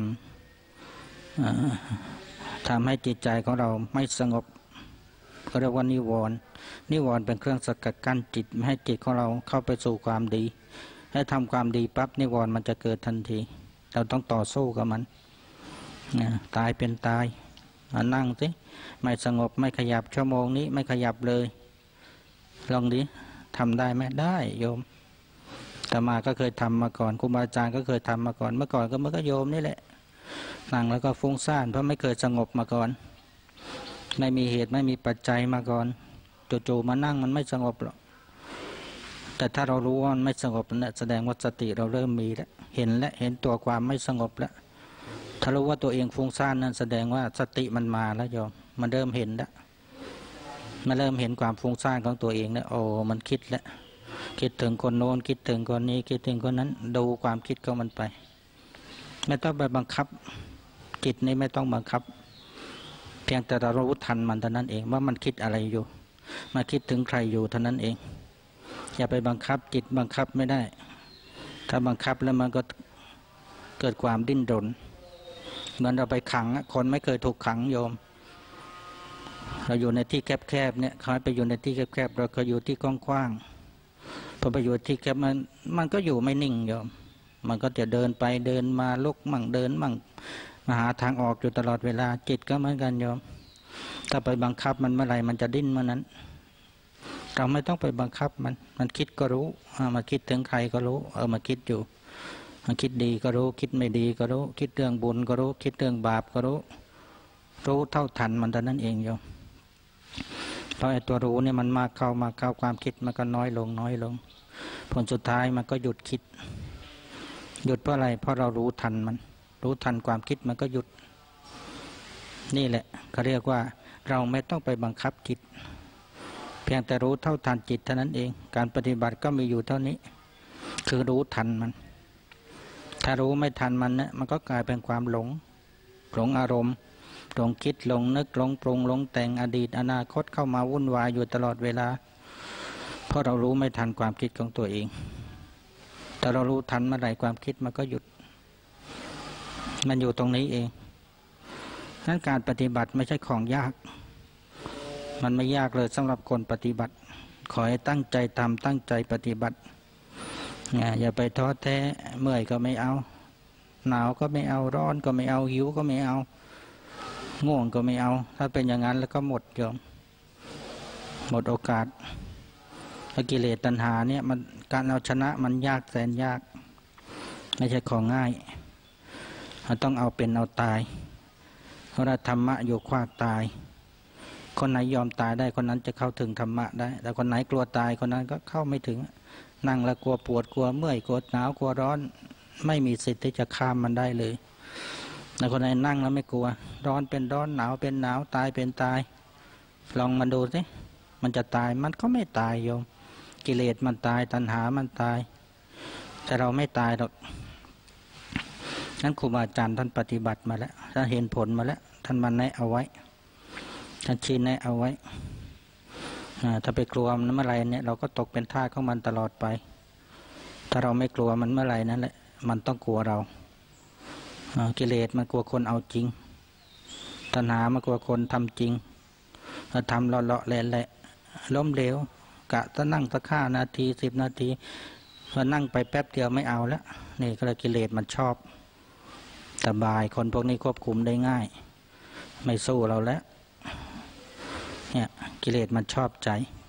ทำให้จิตใจของเราไม่สงบก็เรียกว่านิวรณ์เป็นเครื่องสกัดกั้นจิตไม่ให้จิตของเราเข้าไปสู่ความดีให้ทำความดีปั๊บนิวรณ์มันจะเกิดทันทีเราต้องต่อสู้กับมันตายเป็นตายนั่งสิไม่สงบไม่ขยับชั่วโมงนี้ไม่ขยับเลยลองดิทำได้ไหมได้โยมแต่มาก็เคยทำมาก่อนครูบาอาจารย์ก็เคยทำมาก่อนเมื่อก่อนก็เมื่อก็โยมนี่แหละนั่งแล้วก็ฟุ้งซ่านเพราะไม่เคยสงบมาก่อนไม่มีเหตุไม่มีปัจจัยมาก่อนจู่ๆมานั่งมันไม่สงบหรอกแต่ถ้าเรารู้ว่ามันไม่สงบนั่นแสดงว่าสติเราเริ่มมีแล้วเห็นตัวความไม่สงบแล้วถ้ารู้ว่าตัวเองฟุ้งซ่านนั่นแสดงว่าสติมันมาแล้วโยมมันเริ่มเห็นแล้วมันเริ่มเห็นความฟุ้งซ่านของตัวเองแล้วโอ้มันคิดแล้วคิดถึงคนโน้นคิดถึงคนนี้คิดถึงคนนั้นดูความคิดของมันไปไม่ต้องไปบังคับจิตนี้ไม่ต้องบังคับเพียงแต่เรารู้ทันมันเท่านั้นเองว่ามันคิดอะไรอยู่มาคิดถึงใครอยู่เท่านั้นเองอย่าไปบังคับจิตบังคับไม่ได้ถ้าบังคับแล้วมันก็เกิดความดิ้นรนเหมือนเราไปขังคนไม่เคยถูกขังโยมเราอยู่ในที่แคบๆเนี่ยเขาไปอยู่ในที่แคบๆเราก็อยู่ที่กว้างๆพอไปอยู่ที่แคบมันก็อยู่ไม่นิ่งโยมมันก็จะเดินไปเดินมาลุกมั่งเดินมั่งมาหาทางออกอยู่ตลอดเวลาจิตก็เหมือนกันโยมถ้าไปบังคับมันเมื่อไหร่มันจะดิ้นเมื่อนั้นเราไม่ต้องไปบังคับมันคิดก็รู้มาคิดถึงใครก็รู้มาคิดอยู่มาคิดดีก็รู้คิดไม่ดีก็รู้คิดเรื่องบุญก็รู้คิดเรื่องบาปก็รู้เท่าทันมันเท่านั้นเองโยมเพราะไอ้ตัวรู้เนี่ยมันมากเข้าความคิดมันก็น้อยลงผลสุดท้ายมันก็หยุดคิดหยุดเพราะอะไรเพราะเรารู้ทันมันรู้ทันความคิดมันก็หยุดนี่แหละเขาเรียกว่าเราไม่ต้องไปบังคับจิตเพียงแต่รู้เท่าทันจิตเท่านั้นเองการปฏิบัติก็มีอยู่เท่านี้คือรู้ทันมันถ้ารู้ไม่ทันมันเนี่ยมันก็กลายเป็นความหลงอารมณ์หลงคิดหลงนึกหลงปรุงหลงแต่งอดีตอนาคตเข้ามาวุ่นวายอยู่ตลอดเวลาเพราะเรารู้ไม่ทันความคิดของตัวเองแต่เรารู้ทันเมื่อไหร่ความคิดมันก็หยุดมันอยู่ตรงนี้เองนั้นการปฏิบัติไม่ใช่ของยากมันไม่ยากเลยสำหรับคนปฏิบัติขอให้ตั้งใจทำตั้งใจปฏิบัติอย่าไปท้อแท้เมื่อยก็ไม่เอาหนาวก็ไม่เอาร้อนก็ไม่เอาหิวก็ไม่เอาง่วงก็ไม่เอาถ้าเป็นอย่างนั้นแล้วก็หมดโยมหมดโอกาสกิเลสตัณหาเนี่ยมันการเอาชนะมันยากแสนยากไม่ใช่ของง่ายเราต้องเอาเป็นเอาตายเพราะธรรมะอยู่ขวากตายคนไหนยอมตายได้คนนั้นจะเข้าถึงธรรมะได้แต่คนไหนกลัวตายคนนั้นก็เข้าไม่ถึงนั่งแล้วกลัวปวดกลัวเมื่อยกลัวหนาวกลัวร้อนไม่มีสิทธิ์ที่จะข้ามมันได้เลยแต่คนไหนนั่งแล้วไม่กลัวร้อนเป็นร้อนหนาวเป็นหนาวตายเป็นตายลองมันดูสิมันจะตายมันก็ไม่ตายโยมกิเลสมันตายตัณหามันตายแต่เราไม่ตายหรอกนั้นครูบาอาจารย์ท่านปฏิบัติมาแล้วท่านเห็นผลมาแล้วท่านมันแนะเอาไว้ท่านชี้แนะเอาไว้ถ้าไปกลัวมันเมื่อไรเนี่ยเราก็ตกเป็นทาสของมันตลอดไปถ้าเราไม่กลัวมันเมื่อไรนั่นแหละมันต้องกลัวเรากิเลสมันกลัวคนเอาจริงตัณหามันกลัวคนทำจริงเราทำเลาะแหละล้มเหลวกะจะนั่งสัก5 นาที10 นาทีพอนั่งไปแป๊บเดียวไม่เอาแล้วนี่ก็เลยกิเลสมันชอบสบายคนพวกนี้ควบคุมได้ง่ายไม่สู้เราแล้วเนี่ยกิเลสมันชอบใจ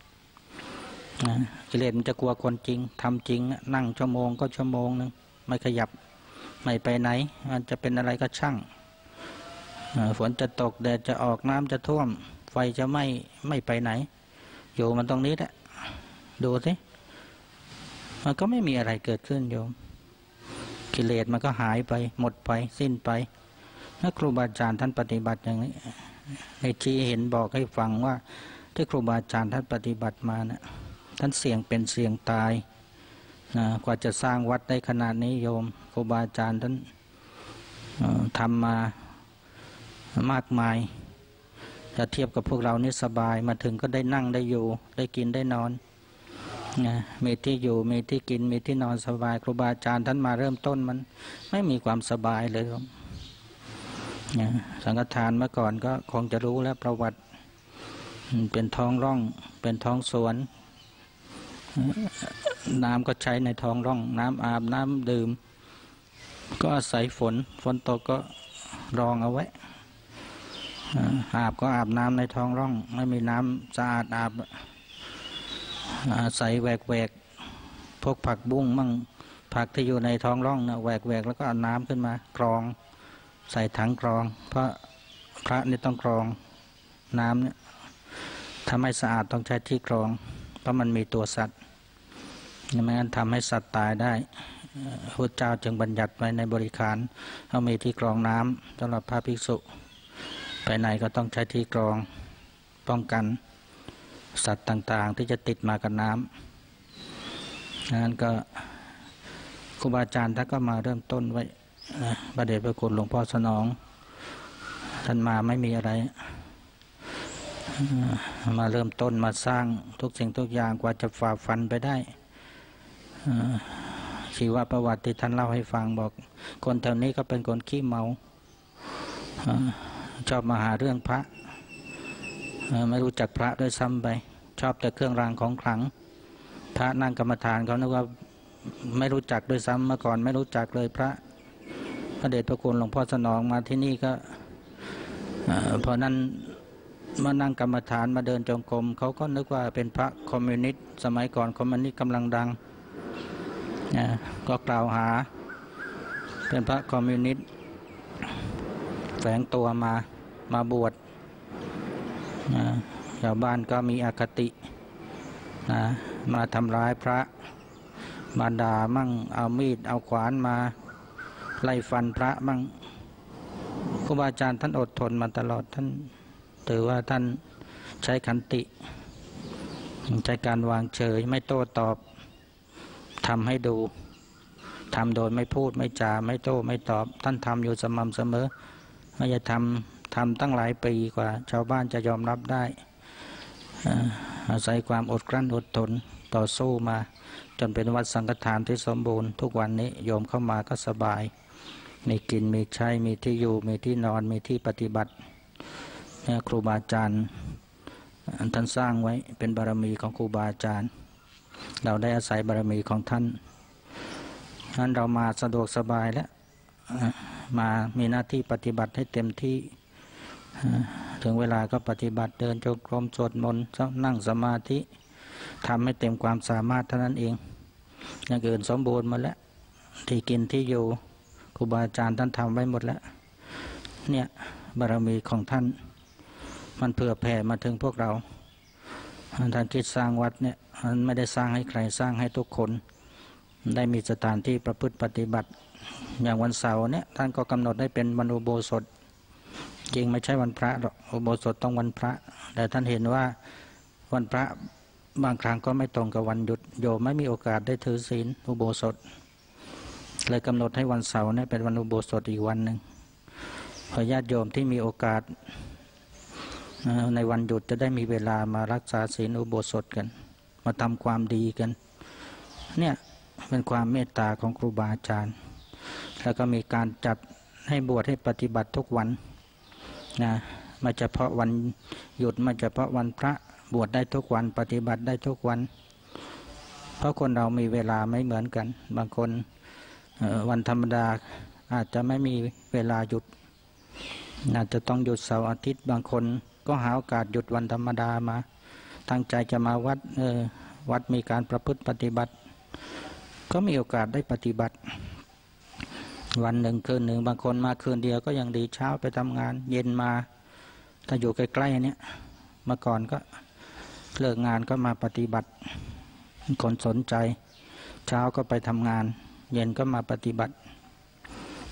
กิเลสมันจะกลัวคนจริงทำจริงนั่งชั่วโมงก็ชั่วโมงนึงไม่ขยับไม่ไปไหนมันจะเป็นอะไรก็ช่างฝนจะตกแดดจะออกน้ำจะท่วมไฟจะไม่ไปไหนอยู่มันตรงนี้แหละดูสิมันก็ไม่มีอะไรเกิดขึ้นโยมกิเลสมันก็หายไปหมดไปสิ้นไปถ้าครูบาอาจารย์ท่านปฏิบัติอย่างนี้ในที่เห็นบอกให้ฟังว่าที่ครูบาอาจารย์ท่านปฏิบัติมานะท่านเสี่ยงเป็นเสี่ยงตายนะกว่าจะสร้างวัดได้ขนาดนี้โยมครูบาอาจารย์ท่านทำมามากมายจะเทียบกับพวกเรานี่สบายมาถึงก็ได้นั่งได้อยู่ได้กินได้นอนนะมีที่อยู่มีที่กินมีที่นอนสบายครูบาอาจารย์ท่านมาเริ่มต้นมันไม่มีความสบายเลยนะสังฆทานเมื่อก่อนก็คงจะรู้แล้วประวัติเป็นท้องร่องเป็นท้องสวนน้ำก็ใช้ในท้องร่องน้ำอาบน้ำดื่มก็อาศัยฝนตกก็รองเอาไว้อาบก็อาบน้ำในท้องร่องไม่มีน้ำสะอาดอาบอาศัยแหวกพวกผักบุ้งมั่งผักที่อยู่ในท้องร่องนะแหวกแล้วก็เอาน้ำขึ้นมากรองใส่ถังกรองเพราะพระนี่ต้องกรองน้ำเนี่ยถ้าไม่สะอาดต้องใช้ที่กรองเพราะมันมีตัวสัตว์ไม่งั้นทำให้สัตว์ตายได้พระเจ้าจึงบัญญัติไว้ในบริขารเขามีที่กรองน้ำสำหรับพระภิกษุไปไหนก็ต้องใช้ที่กรองป้องกันสัตว์ต่างๆที่จะติดมากับน้ำนั้นก็ครูบาอาจารย์ท่านก็มาเริ่มต้นไว้พระเดชพระคุณหลวงพ่อสนองท่านมาไม่มีอะไรมาเริ่มต้นมาสร้างทุกสิ่งทุกอย่างกว่าจะฝ่าฟันไปได้ชีวประวัติที่ท่านเล่าให้ฟังบอกคนแถวนี้ก็เป็นคนขี้เมาชอบมาหาเรื่องพระไม่รู้จักพระด้วยซ้ำไปชอบแต่เครื่องรางของขลังพระนั่งกรรมฐานเขานึกว่าไม่รู้จักด้วยซ้ำเมื่อก่อนไม่รู้จักเลยพระเดชพระคุณหลวงพ่อสนองมาที่นี่ก็พอนั้นมานั่งกรรมฐานมาเดินจงกรมเขาก็นึกว่าเป็นพระคอมมิวนิสต์สมัยก่อนคอมมิวนิสต์กำลังดังก็กล่าวหาเป็นพระคอมมิวนิสต์แฝงตัวมาบวชชาวบ้านก็มีอคติมาทำร้ายพระมาด่ามั่งเอามีดเอาขวานมาไล่ฟันพระมั่งครูบาอาจารย์ท่านอดทนมาตลอดท่านถือว่าท่านใช้ขันติใช้การวางเฉยไม่โต้ตอบทำให้ดูทำโดยไม่พูดไม่จาไม่โต้ไม่ตอบท่านทำอยู่สม่ำเสมอไม่จะทำตั้งหลายปีกว่าชาวบ้านจะยอมรับได้อาศัยความอดกลั้นอดทนต่อสู้มาจนเป็นวัดสังฆทานที่สมบูรณ์ทุกวันนี้โยมเข้ามาก็สบายมีกินมีใช้มีที่อยู่มีที่นอนมีที่ปฏิบัติครูบาอาจารย์ท่านสร้างไว้เป็นบารมีของครูบาอาจารย์เราได้อาศัยบารมีของท่านนั้นเรามาสะดวกสบายแล้วมามีหน้าที่ปฏิบัติให้เต็มที่ถึงเวลาก็ปฏิบัติเดินจงกรมสวดมนต์นั่งสมาธิทำให้เต็มความสามารถเท่านั้นเองอย่างอื่นสมบูรณ์หมดแล้วที่กินที่อยู่ครูบาอาจารย์ท่านทำไว้หมดแล้วเนี่ยบารมีของท่านมันเผื่อแผ่มาถึงพวกเราท่านคิดสร้างวัดเนี่ยมันไม่ได้สร้างให้ใครสร้างให้ทุกคนได้มีสถานที่ประพฤติปฏิบัติอย่างวันเสาร์เนี่ยท่านก็กำหนดให้เป็นวันอุโบสถจริงไม่ใช่วันพระหรอกอุโบสถต้องวันพระแต่ท่านเห็นว่าวันพระบางครั้งก็ไม่ตรงกับวันหยุดโยมไม่มีโอกาสได้ถือศีลอุโบสถเลยกำหนดให้วันเสาร์เนี่ยเป็นวันอุโบสถอีกวันหนึ่งขอญาติโยมที่มีโอกาสในวันหยุดจะได้มีเวลามารักษาศีลอุโบสถกันมาทำความดีกันเนี่ยเป็นความเมตตาของครูบาอาจารย์แล้วก็มีการจัดให้บวชให้ปฏิบัติทุกวันนะไม่เฉพาะวันหยุดไม่เฉพาะวันพระบวชได้ทุกวันปฏิบัติได้ทุกวันเพราะคนเรามีเวลาไม่เหมือนกันบางคนวันธรรมดาอาจจะไม่มีเวลาหยุดอาจจะต้องหยุดเสาร์อาทิตย์บางคนก็หาโอกาสหยุดวันธรรมดามาตั้งใจจะมาวัดวัดมีการประพฤติปฏิบัติก็มีโอกาสได้ปฏิบัติวันหนึ่งคืนหนึ่งบางคนมาคืนเดียวก็ยังดีเช้าไปทำงานเย็นมาถ้าอยู่ใกล้ๆเนี่ยเมื่อก่อนก็เลิกงานก็มาปฏิบัติคนสนใจเช้าก็ไปทำงานเย็นก็มาปฏิบัติ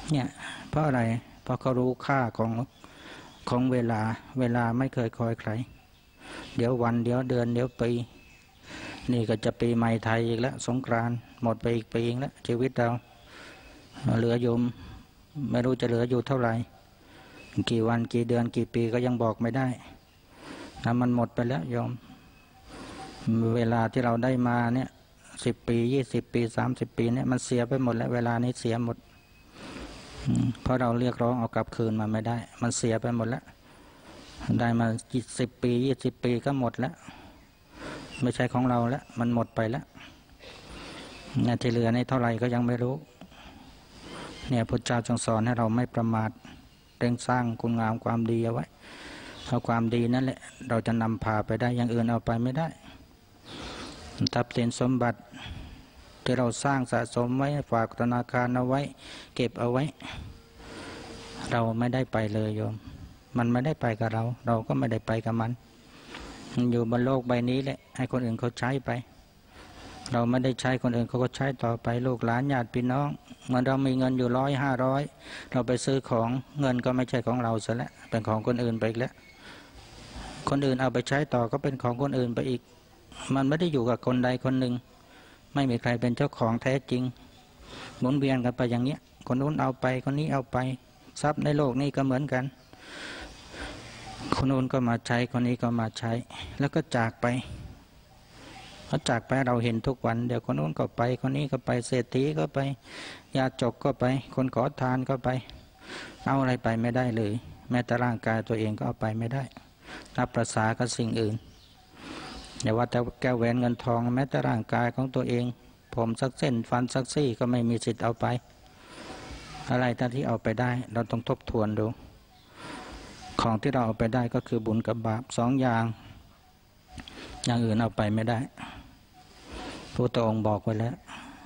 เนี่ยเพราะอะไรเพราะเขารู้ค่าของเวลาไม่เคยคอยใครเดี๋ยววันเดี๋ยวเดือนเดี๋ยวปีนี่ก็จะปีใหม่ไทยอีกแล้วสงกรานต์หมดไปอีกปีอีกแล้วชีวิตเราเหลืออยู่ไม่รู้จะเหลืออยู่เท่าไหร่กี่วันกี่เดือนกี่ปีก็ยังบอกไม่ได้นะมันหมดไปแล้วโยมเวลาที่เราได้มาเนี่ย10 ปี20 ปี30 ปีเนี่ยมันเสียไปหมดแล้วเวลานี้เสียหมดเพราะเราเรียกร้องเอากลับคืนมาไม่ได้มันเสียไปหมดแล้วได้มา10 ปี20 ปีก็หมดแล้วไม่ใช่ของเราแล้วมันหมดไปแล้วเนี่ยที่เหลือในเท่าไหร่ก็ยังไม่รู้เนี่ยพุทธเจ้าจึงสอนให้เราไม่ประมาทเร่งสร้างคุณงามความดีเอาไว้เอาความดีนั่นแหละเราจะนำพาไปได้อย่างอื่นเอาไปไม่ได้ทรัพย์สินสมบัติที่เราสร้างสะสมไว้ฝากธนาคารเอาไว้เก็บเอาไว้เราไม่ได้ไปเลยโยมมันไม่ได้ไปกับเราเราก็ไม่ได้ไปกับมันอยู่บนโลกใบนี้แหละให้คนอื่นเขาใช้ไปเราไม่ได้ใช้คนอื่นเขาก็ใช้ต่อไปลูกหลานญาติพี่น้องเมื่อเรามีเงินอยู่100 500เราไปซื้อของเงินก็ไม่ใช่ของเราซะแล้วเป็นของคนอื่นไปอีกแล้วคนอื่นเอาไปใช้ต่อก็เป็นของคนอื่นไปอีกมันไม่ได้อยู่กับคนใดคนหนึ่งไม่มีใครเป็นเจ้าของแท้จริงหมุนเวียนกันไปอย่างเนี้ยคนนู้นเอาไปคนนี้เอาไปทรัพย์ในโลกนี้ก็เหมือนกันคนนู้นก็มาใช้คนนี้ก็มาใช้แล้วก็จากไปเขาจากไปเราเห็นทุกวันเดี๋ยวคนนู้นก็ไปคนนี้ก็ไปเศรษฐีก็ไปยาจกก็ไปคนขอทานก็ไปเอาอะไรไปไม่ได้เลยแม้แต่ร่างกายตัวเองก็เอาไปไม่ได้รับประสากับสิ่งอื่นอย่าว่าแต่แก้วแหวนเงินทองแม้แต่ร่างกายของตัวเองผมสักเส้นฟันสักซี่ก็ไม่มีสิทธิ์เอาไปอะไรที่เอาไปได้เราต้องทบทวนดูของที่เราเอาไปได้ก็คือบุญกับบาป2 อย่างอย่างอื่นเอาไปไม่ได้พระองค์บอกไว้แล้ว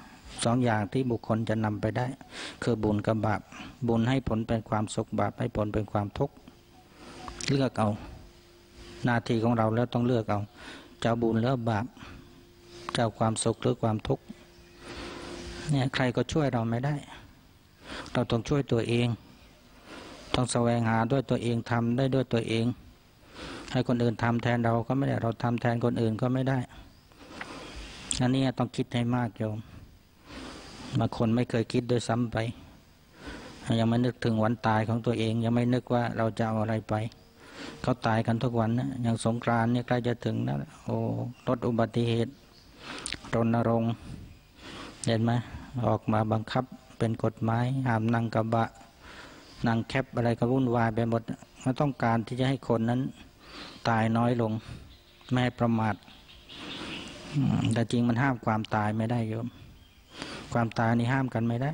2 อย่างที่บุคคลจะนำไปได้คือบุญกับบาปบุญให้ผลเป็นความสุขบาปให้ผลเป็นความทุกข์เลือกเอาหน้าที่ของเราแล้วต้องเลือกเอาจะบุญหรือบาปจะความสุขหรือความทุกข์เนี่ยใครก็ช่วยเราไม่ได้เราต้องช่วยตัวเองต้องแสวงหาด้วยตัวเองทำได้ด้วยตัวเองให้คนอื่นทำแทนเราก็ไม่ได้เราทำแทนคนอื่นก็ไม่ได้อันนี้ต้องคิดให้มากโยมบางคนไม่เคยคิดด้วยซ้ำไปยังไม่นึกถึงวันตายของตัวเองยังไม่นึกว่าเราจะเอาอะไรไปเขาตายกันทุกวันนะอย่างสงกรานต์เนี่ยใกล้จะถึงแล้วโอ้ลดอุบัติเหตุรณรงค์เห็นไหมออกมาบังคับเป็นกฎหมายห้ามนั่งกระบะนั่งแคปอะไรก็วุ่นวายไปหมดเขาต้องการที่จะให้คนนั้นตายน้อยลงไม่ให้ประมาทแต่จริงมันห้ามความตายไม่ได้โยมความตายนี่ห้ามกันไม่ได้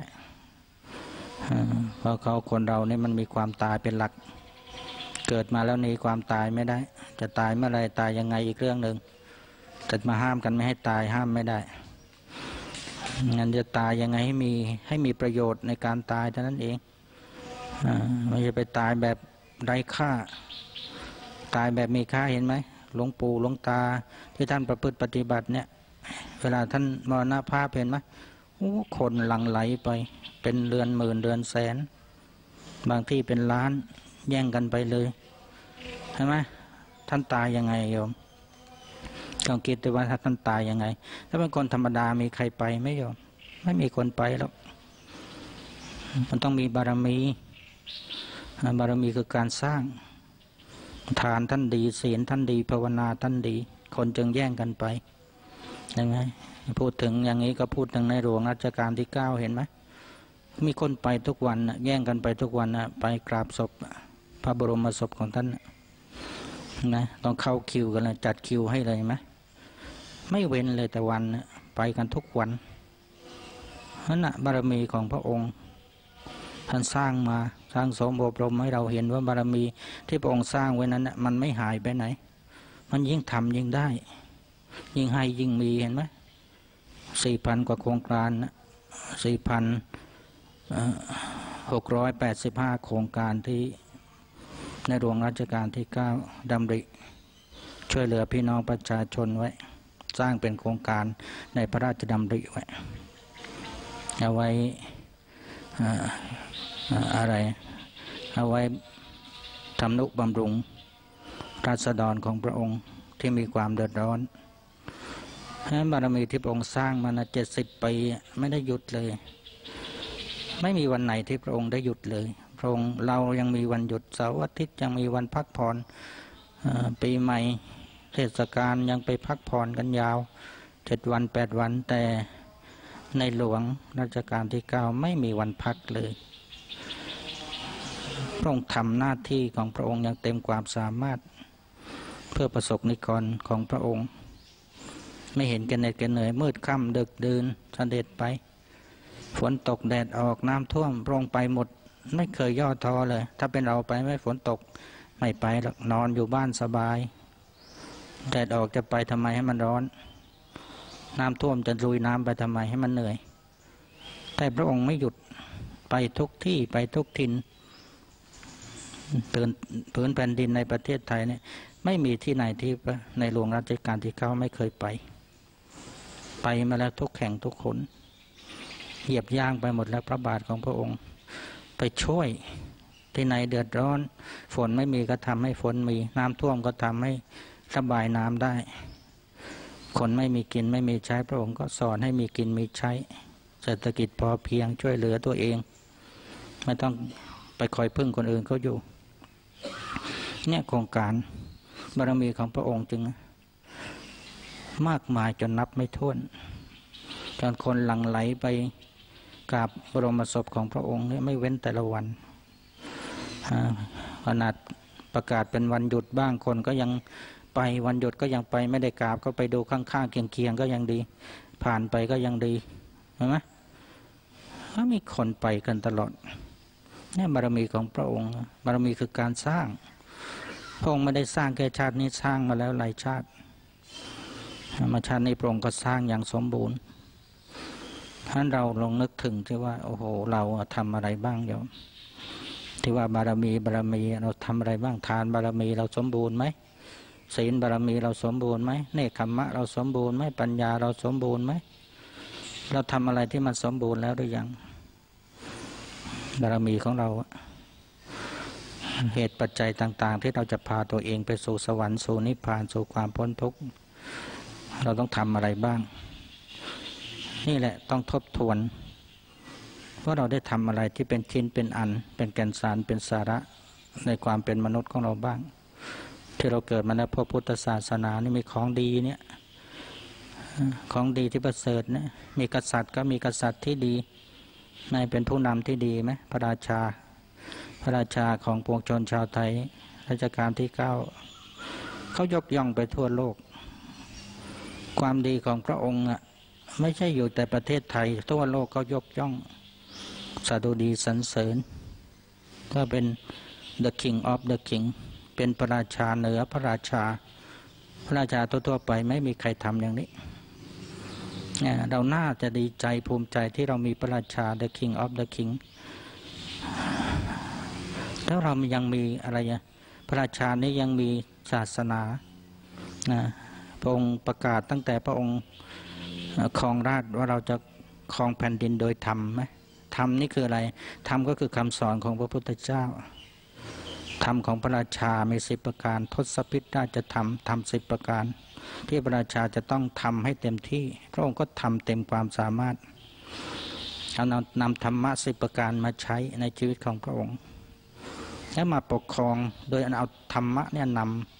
เพราะคนเราเนี่ยมันมีความตายเป็นหลักเกิดมาแล้วหนีความตายไม่ได้จะตายเมื่อไรตายยังไงอีกเรื่องหนึ่งแต่มาห้ามกันไม่ให้ตายห้ามไม่ได้งั้นจะตายยังไงให้มีประโยชน์ในการตายเท่านั้นเองไม่ใช่ไปตายแบบไร้ค่าตายแบบมีค่าเห็นไหมหลวงปู่หลวงตาที่ท่านประพฤติปฏิบัติเนี่ยเวลาท่านมรณภาพเห็นไหมคนหลั่งไหลไปเป็นเรือนหมื่นเรือนแสนบางที่เป็นล้านแย่งกันไปเลยใช่ไหมท่านตายยังไงโยมต้องคิดดูว่าท่านตายยังไงถ้าเป็นคนธรรมดามีใครไปไหมโยมไม่มีคนไปหรอกมันต้องมีบารมีบารมีคือการสร้างทานท่านดีศีลท่านดีภาวนาท่านดีคนจึงแย่งกันไปยังไงพูดถึงอย่างนี้ก็พูดถึงในหลวงรัชกาลที่9เห็นไหมมีคนไปทุกวันแย่งกันไปทุกวันไปกราบศพพระบรมศพของท่านนะต้องเข้าคิวกันเลยจัดคิวให้เลยไหมไม่เว้นเลยแต่วันไปกันทุกวันนั่นแหะบารมีของพระองค์ท่านสร้างมาสร้างสมอบรมให้เราเห็นว่าบารมีที่พระองค์สร้างไว้นั้นมันไม่หายไปไหนมันยิ่งทำยิ่งได้ยิ่งให้ยิ่งมีเห็นไหม4,000 กว่าโครงการ4,685 โครงการที่ในหลวงรัชกาลที่9ดำริช่วยเหลือพี่น้องประชาชนไว้สร้างเป็นโครงการในพระราชดำริไว้เอาไว้อะไรเอาไว้ทำนุบำรุงราษฎรของพระองค์ที่มีความเดือดร้อนบารมีที่พระองค์สร้างมา70 ปีไม่ได้หยุดเลยไม่มีวันไหนที่พระองค์ได้หยุดเลยพระองค์เรายังมีวันหยุดเสาร์อาทิตย์ยังมีวันพักผ่อนปีใหม่เทศกาลยังไปพักผ่อนกันยาว7 วัน8 วันแต่ในหลวงรัชกาลที่9ไม่มีวันพักเลยพระองค์ทำหน้าที่ของพระองค์อย่างเต็มความสามารถเพื่อประสบนิกรของพระองค์ไม่เห็นกันเหน็ดกันเหนื่อยมืดค่ำดึกดื่นเสด็จไปฝนตกแดดออกน้ำท่วมพระองค์ไปหมดไม่เคยย่อท้อเลยถ้าเป็นเราไปไม่ฝนตกไม่ไปหรอกนอนอยู่บ้านสบายแดดออกจะไปทำไมให้มันร้อนน้ำท่วมจะลุยน้ำไปทำไมให้มันเหนื่อยแต่พระองค์ไม่หยุดไปทุกที่ไปทุกถิ่นผืนแผ่นดินในประเทศไทยเนี่ยไม่มีที่ไหนที่ในหลวงรัชกาลที่9ไม่เคยไปมาแล้วทุกแห่งทุกคนเหยียบย่างไปหมดแล้วพระบาทของพระองค์ไปช่วยที่ไหนเดือดร้อนฝนไม่มีก็ทำให้ฝนมีน้ำท่วมก็ทำให้ระบายน้ำได้คนไม่มีกินไม่มีใช้พระองค์ก็สอนให้มีกินมีใช้เศรษฐกิจพอเพียงช่วยเหลือตัวเองไม่ต้องไปคอยพึ่งคนอื่นเขาอยู่เนี่ยโครงการบารมีของพระองค์จึงมากมายจนนับไม่ถ้วนจนคนหลั่งไหลไปกราบบรมศพของพระองค์เนี่ยไม่เว้นแต่ละวันขนาดประกาศเป็นวันหยุดบ้างคนก็ยังไปวันหยุดก็ยังไปไม่ได้กราบก็ไปดูข้างๆเคียงๆก็ยังดีผ่านไปก็ยังดีเห็นไหมก็มีคนไปกันตลอดนี่บารมีของพระองค์บารมีคือการสร้างพระองค์ไม่ได้สร้างแค่ชาตินี้สร้างมาแล้วหลายชาติมาชาตินี้พระองค์ก็สร้างอย่างสมบูรณ์ท่านเราลองนึกถึงที่ว่าโอ้โหเราทำอะไรบ้างเดี๋ยวที่ว่าบารมีเราทำอะไรบ้างทานบารมีเราสมบูรณ์ไหมศีลบารมีเราสมบูรณ์ไหมเนคขมะเราสมบูรณ์ไหมปัญญาเราสมบูรณ์ไหมเราทำอะไรที่มันสมบูรณ์แล้วหรือยังบารมีของเราเหตุปัจจัยต่างๆที่เราจะพาตัวเองไปสู่สวรรค์สู่นิพพานสู่ความพ้นทุกข์เราต้องทำอะไรบ้างนี่แหละต้องทบทวนว่าเราได้ทำอะไรที่เป็นชิ้นเป็นอันเป็นแก่นสารเป็นสาระในความเป็นมนุษย์ของเราบ้างที่เราเกิดมาในพระพุทธศาสนานี่มีของดีเนี่ยของดีที่ประเสริฐเนี่ยมีกษัตริย์ก็มีกษัตริย์ที่ดีนายเป็นผู้นำที่ดีไหมพระราชาของปวงชนชาวไทยรัชกาลที่9เขายกย่องไปทั่วโลกความดีของพระองค์ไม่ใช่อยู่แต่ประเทศไทยทั่วโลกเขายกย่องสดุดีสรรเสริญก็เป็น the king of the king เป็นพระราชาเหนือพระราชาทั่วไปไม่มีใครทำอย่างนี้เราน่าจะดีใจภูมิใจที่เรามีพระราชา the king of the king แล้วเรายังมีอะไรพระราชานี้ยังมีศาสนาพระองค์ประกาศตั้งแต่พระองค์ครองราชย์ว่าเราจะครองแผ่นดินโดยธรรมไหมธรรมนี่คืออะไรธรรมก็คือคำสอนของพระพุทธเจ้าธรรมของพระราชามี10 ประการทศพิธราชธรรม10 ประการที่พระราชาจะต้องทำให้เต็มที่พระองค์ก็ทำเต็มความสามารถเอานำธรรมะ10 ประการมาใช้ในชีวิตของพระองค์แล้วมาปกครองโดยเอาธรรมะเนี่ย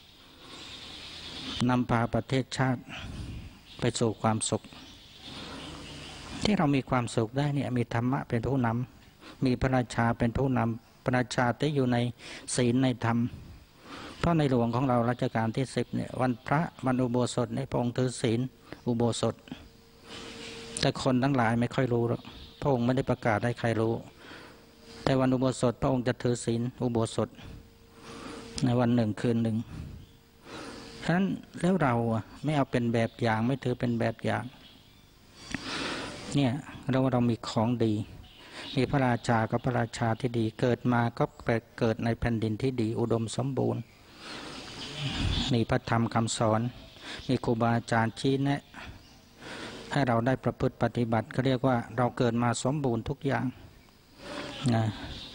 นำพาประเทศชาติไปสู่ความสุขที่เรามีความสุขได้เนี่ยมีธรรมะเป็นผู้นำมีพระราชาเป็นผู้นำพระราชาที่อยู่ในศีลในธรรมเพราะในหลวงของเรารัชกาลที่10เนี่ยวันพระวันอุโบสถในพระองค์ถือศีลอุโบสถแต่คนทั้งหลายไม่ค่อยรู้หรอกพระองค์ไม่ได้ประกาศให้ใครรู้แต่วันอุโบสถพระองค์จะถือศีลอุโบสถในวันหนึ่งคืนหนึ่งฉะนั้นแล้วเราไม่เอาเป็นแบบอย่างไม่ถือเป็นแบบอย่างเนี่ยเรามีของดีมีพระราชากับพระราชาที่ดีเกิดมาก็เกิดในแผ่นดินที่ดีอุดมสมบูรณ์มีพระธรรมคำสอนมีครูบาอาจารย์ชี้แนะให้เราได้ประพฤติปฏิบัติก็เรียกว่าเราเกิดมาสมบูรณ์ทุกอย่างนะ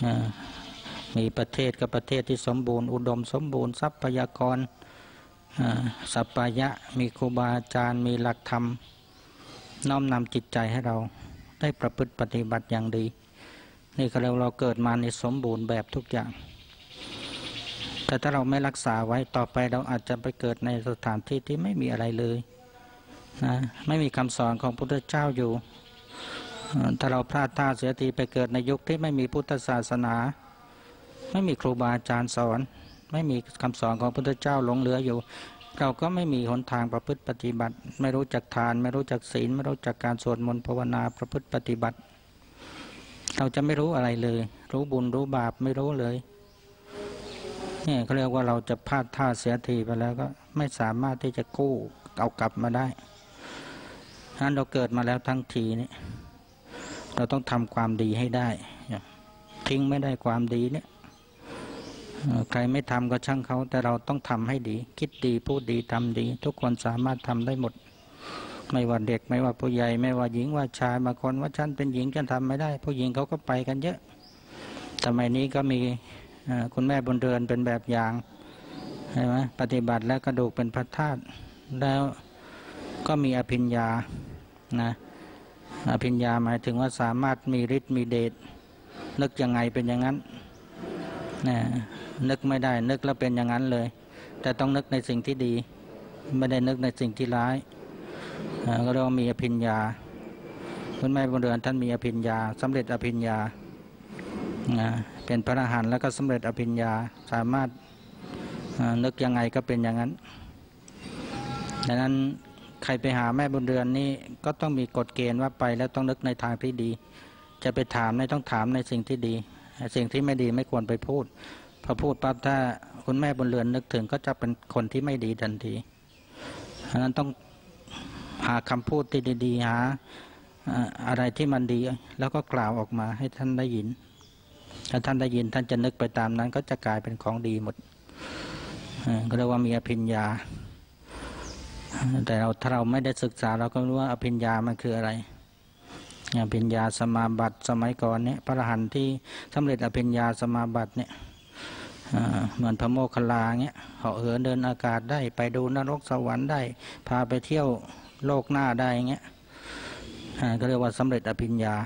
มีประเทศกับประเทศที่สมบูรณ์อุดมสมบูรณ์ทรัพยากรสัปปายะมีครูบาอาจารย์มีหลักธรรมน้อมนำจิตใจให้เราได้ประพฤติปฏิบัติอย่างดีนี่ก็เราเกิดมาในสมบูรณ์แบบทุกอย่างแต่ถ้าเราไม่รักษาไว้ต่อไปเราอาจจะไปเกิดในสถานที่ที่ไม่มีอะไรเลยนะไม่มีคำสอนของพระพุทธเจ้าอยู่ถ้าเราพลาดท่าเสียทีไปเกิดในยุคที่ไม่มีพุทธศาสนาไม่มีครูบาอาจารย์สอนไม่มีคำสอนของพระพุทธเจ้าหลงเหลืออยู่เราก็ไม่มีหนทางประพฤติปฏิบัติไม่รู้จักทานไม่รู้จักศีลไม่รู้จักการสวดมนต์ภาวนาประพฤติปฏิบัติเราจะไม่รู้อะไรเลยรู้บุญรู้บาปไม่รู้เลยนี่เขาเรียกว่าเราจะพลาดท่าเสียทีไปแล้วก็ไม่สามารถที่จะกู้เอากลับมาได้ฉะนั้นเราเกิดมาแล้วทั้งทีนี่เราต้องทำความดีให้ได้ทิ้งไม่ได้ความดีเนี่ยใครไม่ทำก็ช่างเขาแต่เราต้องทำให้ดีคิดดีพูดดีทำดีทุกคนสามารถทำได้หมดไม่ว่าเด็กไม่ว่าผู้ใหญ่ไม่ว่าหญิงว่าชายบางคนว่าฉันเป็นหญิงฉันทำไม่ได้ผู้หญิงเขาก็ไปกันเยอะสมัยนี้ก็มีคุณแม่บุญเรือนเป็นแบบอย่างใช่ไหมปฏิบัติแล้วกระดูกเป็นพระธาตุแล้วก็มีอภิญญานะอภิญญาหมายถึงว่าสามารถมีฤทธิ์มีเดชนึกยังไงเป็นอย่างนั้นนะนึกไม่ได้นึกแล้วเป็นอย่างนั้นเลยแต่ต้องนึกในสิ่งที่ดีไม่ได้นึกในสิ่งที่ร้ายก็เรียกว่ามีอภิญญาคุณแม่บุญเรือนท่านมีอภิญญาสำเร็จอภิญญาเป็นพระอรหันต์แล้วก็สำเร็จอภิญญาสามารถนึกยังไงก็เป็นอย่างนั้นดังนั้นใครไปหาแม่บุญเรือนนี่ก็ต้องมีกฎเกณฑ์ว่าไปแล้วต้องนึกในทางที่ดีจะไปถามต้องถามในสิ่งที่ดีสิ่งที่ไม่ดีไม่ควรไปพูดพอพูดปั๊บถ้าคุณแม่บุญเรือนนึกถึงก็จะเป็นคนที่ไม่ดีทันทีฉะนั้นต้องหาคำพูดที่ดีๆหาอะไรที่มันดีแล้วก็กล่าวออกมาให้ท่านได้ยินถ้าท่านได้ยินท่านจะนึกไปตามนั้นก็จะกลายเป็นของดีหมดก็เรียกว่ามีอภิญญาแต่ถ้าเราไม่ได้ศึกษาเราก็ไม่รู้ว่าอภิญญามันคืออะไรอภิญญาสมาบัติสมัยก่อนเนี่ยพระอรหันต์ที่สำเร็จอภิญญาสมาบัติเนี่ยเหมือนพระโมคคัลลาเงี้ยเหาะเหินเดินอากาศได้ไปดูนรกสวรรค์ได้พาไปเที่ยวโลกหน้าได้เงี้ยก็เรียกว่าสำเร็จอภิญญา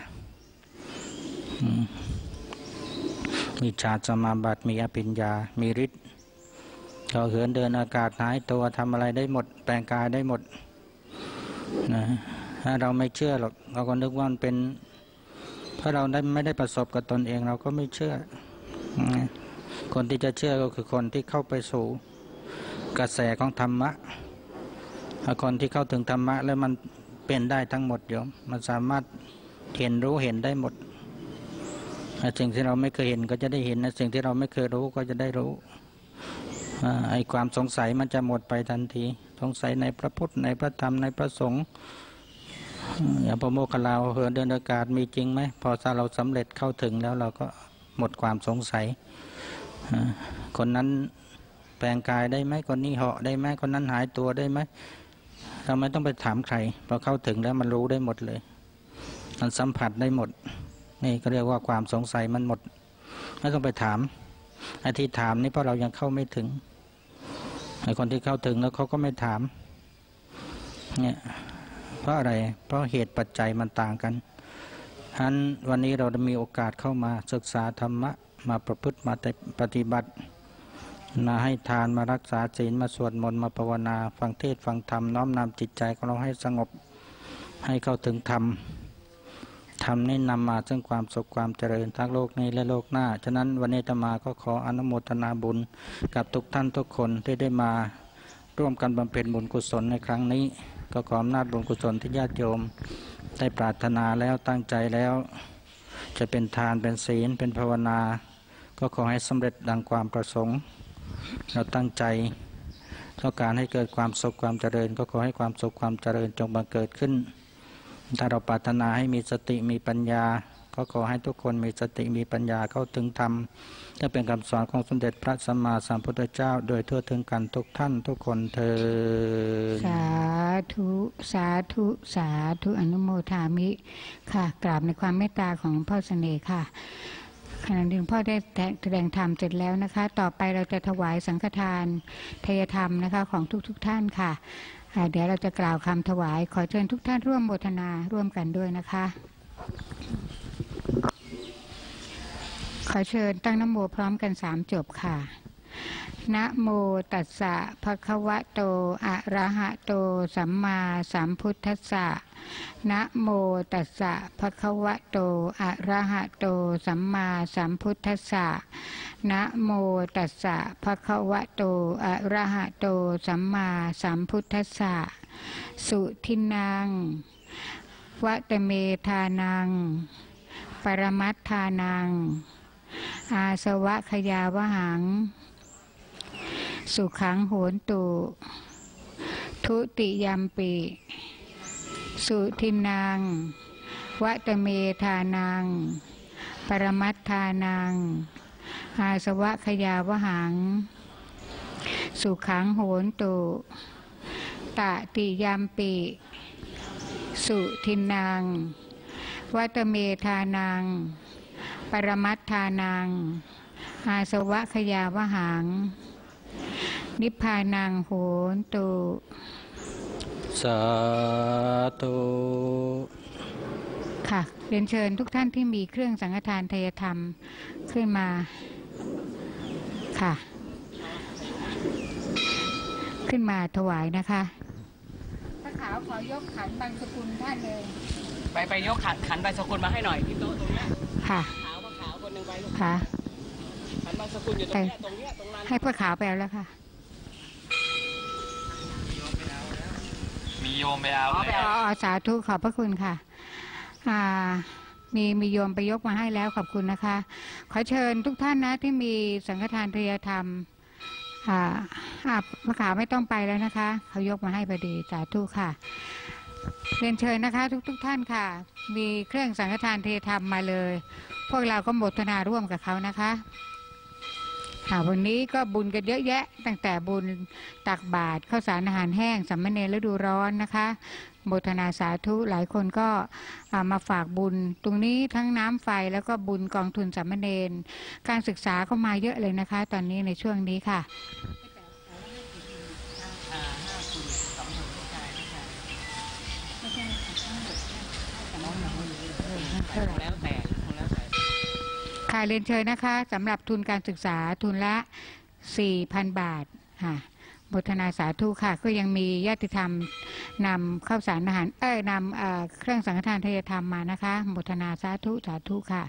มีฌานสมาบัติมีอภิญญามีฤทธิ์เหาะเหินเดินอากาศหายตัวทำอะไรได้หมดแปลงกายได้หมดนะถ้าเราไม่เชื่อหรอกเราก็นึกว่ามันเป็นเพราะเราไม่ได้ประสบกับตนเองเราก็ไม่เชื่อคนที่จะเชื่อก็คือคนที่เข้าไปสู่กระแสของธรรมะคนที่เข้าถึงธรรมะแล้วมันเป็นได้ทั้งหมดโยมมันสามารถเห็นรู้เห็นได้หมดสิ่งที่เราไม่เคยเห็นก็จะได้เห็นสิ่งที่เราไม่เคยรู้ก็จะได้รู้ไอ้ความสงสัยมันจะหมดไปทันทีสงสัยในพระพุทธในพระธรรมในพระสงฆ์อย่างพระโมคคัลลาเหินเดินอากาศมีจริงไหมพอเราสำเร็จเข้าถึงแล้วเราก็หมดความสงสัยคนนั้นแปลงกายได้ไหมคนนี้เหาะได้ไหมคนนั้นหายตัวได้ไหมเราไม่ต้องไปถามใครพอเข้าถึงแล้วมันรู้ได้หมดเลยมันสัมผัสได้หมดนี่ก็เรียกว่าความสงสัยมันหมดไม่ต้องไปถามไอ้ที่ถามนี่เพราะเรายังเข้าไม่ถึงไอ้คนที่เข้าถึงแล้วเขาก็ไม่ถามเนี่ยเพราะอะไรเพราะเหตุปัจจัยมันต่างกันฉะนั้นวันนี้เราได้มีโอกาสเข้ามาศึกษาธรรมะมาประพฤติมาปฏิบัติมาให้ทานมารักษาศีลมาสวดมนต์มาภาวนาฟังเทศน์ฟังธรรมน้อมนำจิตใจของเราให้สงบให้เข้าถึงธรรมนี่นำมาซึ่งความสุขความเจริญทั้งโลกนี้และโลกหน้าฉะนั้นวันนี้อาตมาก็ขออนุโมทนาบุญกับทุกท่านทุกคนที่ได้มาร่วมกันบำเพ็ญบุญกุศลในครั้งนี้ก็ขออำนาจบุญกุศลที่ญาติโยมได้ปรารถนาแล้วตั้งใจแล้วจะเป็นทานเป็นศีลเป็นภาวนาก็ขอให้สำเร็จดังความประสงค์เราตั้งใจต้องการให้เกิดความสุขความเจริญก็ขอให้ความสุขความเจริญจงบังเกิดขึ้นถ้าเราปรารถนาให้มีสติมีปัญญาก็ขอให้ทุกคนมีสติมีปัญญาเข้าถึงธรรมจะเป็นคำสอนของสมเด็จพระสัมมาสัมพุทธเจ้าโดยทั่วถึงกันทุกท่านทุกคนเทอญสาธุสาธุสาธุอนุโมทามิค่ะกราบในความเมตตาของพ่อเสน่ห์ค่ะขณะที่หลวงพ่อได้แสดงธรรมเสร็จแล้วนะคะต่อไปเราจะถวายสังฆทานทายธรรมนะคะของทุกท่านค่ะเดี๋ยวเราจะกล่าวคำถวายขอเชิญทุกท่านร่วมโมทนาร่วมกันด้วยนะคะขอเชิญตั้งนะโมพร้อมกัน3 จบค่ะนะโมตัสสะภะคะวะโตอะระหะโตสัมมาสัมพุทธัสสะนะโมตัสสะภะคะวะโตอะระหะโตสัมมาสัมพุทธัสสะนะโมตัสสะภะคะวะโตอะระหะโตสัมมาสัมพุทธัสสะสุทินังวะตเมธานังปรมัตถานังอาสวะขยาวหังสุขังโหนตุทุติยัมปิสุทินังวะตเมธานังปรมัตถานังอาสวะขยาวหังสุขังโหนตุตติยัมปิสุทินังวะตเมธานังปรมัตถานังอาสวะขยาวหังนิพพานังโหนตุสาธุค่ะเรียนเชิญทุกท่านที่มีเครื่องสังฆทานทายธรรมขึ้นมาค่ะขึ้นมาถวายนะคะพระขาวขอยกขันบางสกุลท่านเลยไปยกขันใบสกุลมาให้หน่อยที่โต๊ะตรงนี้ค่ะขาวคนหนึ่งไปลูกค่ะขันใบสกุลอยู่ตรงนี้ตรงนั้นให้พระขาวไปแล้วค่ะมีโยมไปเอาสาธุขอบพระคุณค่ะมีโยมไปยกมาให้แล้วขอบคุณนะคะขอเชิญทุกท่านนะที่มีสังฆทานทายธรรมพระขาวไม่ต้องไปแล้วนะคะเขายกมาให้พอดีสาธุค่ะเรียนเชิญนะคะทุกท่านค่ะมีเครื่องสังฆทานทายธรรมมาเลยพวกเราก็โมทนาร่วมกับเขานะคะวันนี้ก็บุญกันเยอะแยะตั้งแต่บุญตักบาตรข้าวสารอาหารแห้งสามเณรฤดูร้อนนะคะโมทนาสาธุหลายคนก็มาฝากบุญตรงนี้ทั้งน้ำไฟแล้วก็บุญกองทุนสามเณรการศึกษาก็มาเยอะเลยนะคะตอนนี้ในช่วงนี้ค่ะค่ะเรียนเชิญนะคะสำหรับทุนการศึกษาทุนละ 4,000 บาทค่ะโมทนาสาธุค่ะก็ยังมีญาติธรรมนำข้าวสารอาหารนำเครื่องสังฆทานทายธรรมมานะคะโมทนาสาธุสาธุค่ะ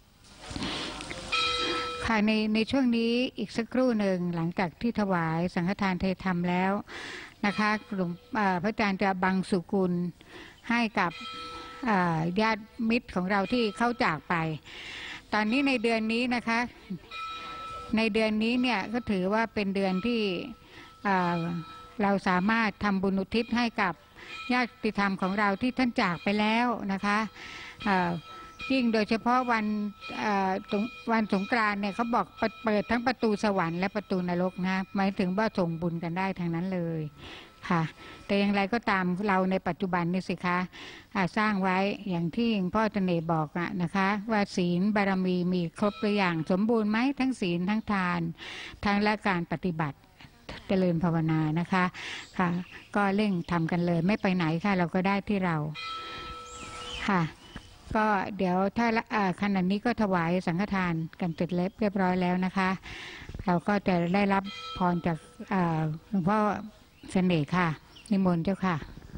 ค่ะในช่วงนี้อีกสักครู่หนึ่งหลังจากที่ถวายสังฆทานทายธรรมแล้วนะคะหลวงพระอาจารย์จะบังสุกุลให้กับญาติมิตรของเราที่เข้าจากไปตอนนี้ในเดือนนี้นะคะในเดือนนี้เนี่ยก็ถือว่าเป็นเดือนที่เราสามารถทำบุญอุทิศให้กับญาติธรรมของเราที่ท่านจากไปแล้วนะคะยิ่งโดยเฉพาะวันสงกรานต์เนี่ยเขาบอกเปิดทั้งประตูสวรรค์และประตูนรกนะหมายถึงว่าส่งบุญกันได้ทางนั้นเลยค่ะแต่อย่างไรก็ตามเราในปัจจุบันนี่สิคะสร้างไว้อย่างที่หลวงพ่อเสน่ห์บอกนะคะว่าศีลบารมีมีครบหรืออย่างสมบูรณ์ไหมทั้งศีลทั้งทานทั้งและการปฏิบัติเจริญภาวนานะคะค่ะก็เร่งทำกันเลยไม่ไปไหนค่ะเราก็ได้ที่เราค่ะก็เดี๋ยวถ้าขณะนี้ก็ถวายสังฆทานกันเสร็จเรียบร้อยแล้วนะคะเราก็จะได้รับพรจากหลวงพ่อเสน่ห์ค่ะนิมนต์เจ้าค่ะ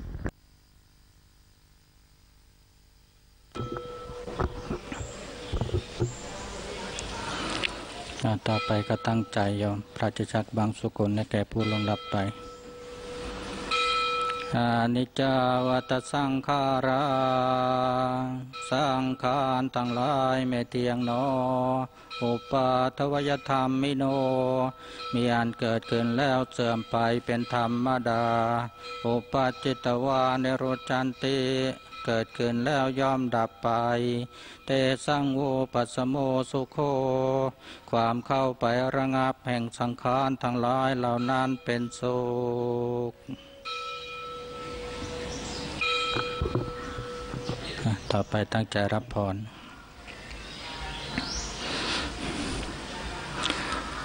ต่อไปก็ตั้งใจยอมพระเจ้าจักบางสุกุลให้แก่ผู้ลงรับไปอนิจจาวัฏสังขาราสังขารทั้งหลายไม่เที่ยงหนออุปาทวยธรรมมิโนมีอันเกิดขึ้นแล้วเสื่อมไปเป็นธรรมดาอุปาจิตวานิโรจันติเกิดขึ้นแล้วย่อมดับไปเตสังโวปัสสโมสุโขความเข้าไประงับแห่งสังขารทั้งหลายเหล่านั้นเป็นสุขต่อไปตั้งใจรับพร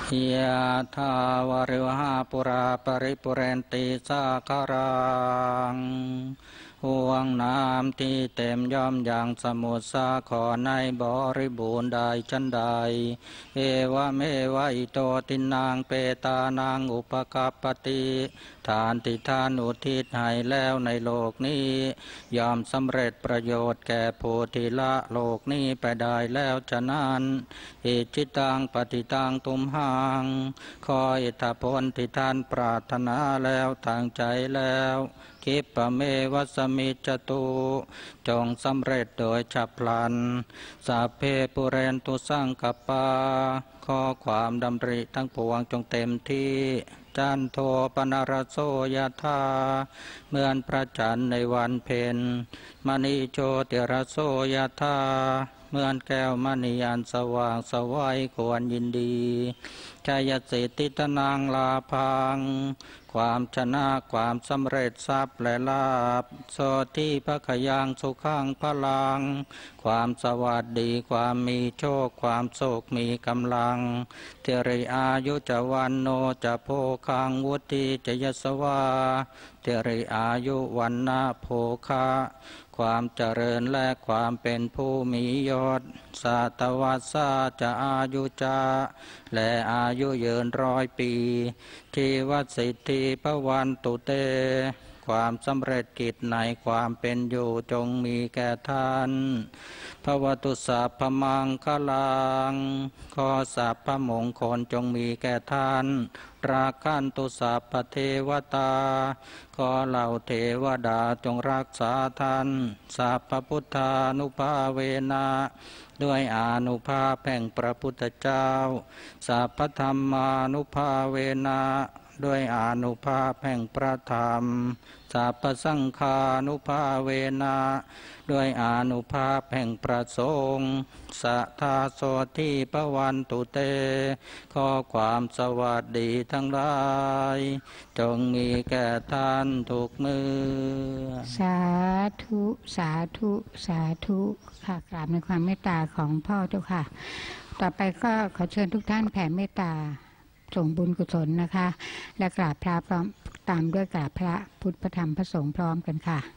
ยะถาวาริวหาปุราปริปุเรนติสาคารังห่วงน้ำที่เต็มย่อมอย่างสมุทรสาครในบริบูรณ์ใดชั้นใดเอวเมวะอิโตตินังเปตานังอุปกัปปติทานที่ท่านอุทิศให้แล้วในโลกนี้ยอมสำเร็จประโยชน์แก่ผู้ที่ละโลกนี้ไปได้แล้วฉะนั้นอิจิตังปฏิตังตุมหังขออิทธิพลที่ท่านปรารถนาแล้วทางใจแล้วคิปะเมวัสมิจตุจงสำเร็จโดยฉับพลันสัพเพปุเรนตุสังกปาขอความดำริทั้งปวงจงเต็มที่จันโทปนรโสยธาเหมือนพระจันทร์ในวันเพ็ญมณีโชติรโสยธาเหมือนแก้วมณีอันสว่างสวัยควรยินดีชายสิทธิตนางลาพังความชนะความสำเร็จทรัพย์และลาภโสที่พระขยังสุขังพลังความสวัสดีความมีโชคความโศกมีกำลังเทริอายุจวันโนจะโภคังวุติจยสวาเทริอายุวันนะโภคะความเจริญและความเป็นผู้มียศสัตวัสสะจะอายุจาและอายุยืน100 ปีทีวัสิทธิภวันตุเตความสำเร็จกิจในความเป็นอยู่จงมีแก่ท่านภวตุสัพพมังคลังขอสัพพมงคลจงมีแก่ท่านราคันตุสัพพเทวตาขอเหล่าเทวดาจงรักษาท่านสัพพพุทธานุภาเวนะด้วยอานุภาพแห่งพระพุทธเจ้าสัพพธรรมานุภาเวนะด้วยอานุภาพแห่งพระธรรมสัพพสังฆานุภาเวนะด้วยอานุภาพแห่งพระสงฆ์สัทธาโสทิปวันตุเตขอความสวัสดีทั้งหลายจงมีแก่ท่านทุกมือสาธุสาธุสาธุค่ะกราบในความเมตตาของพ่อเจ้าค่ะต่อไปก็ขอเชิญทุกท่านแผ่เมตตาส่งบุญกุศลนะคะและกราบพระพร้อมตามด้วยกราบพระพุทธพระธรรมพระสงฆ์พร้อมกันค่ะ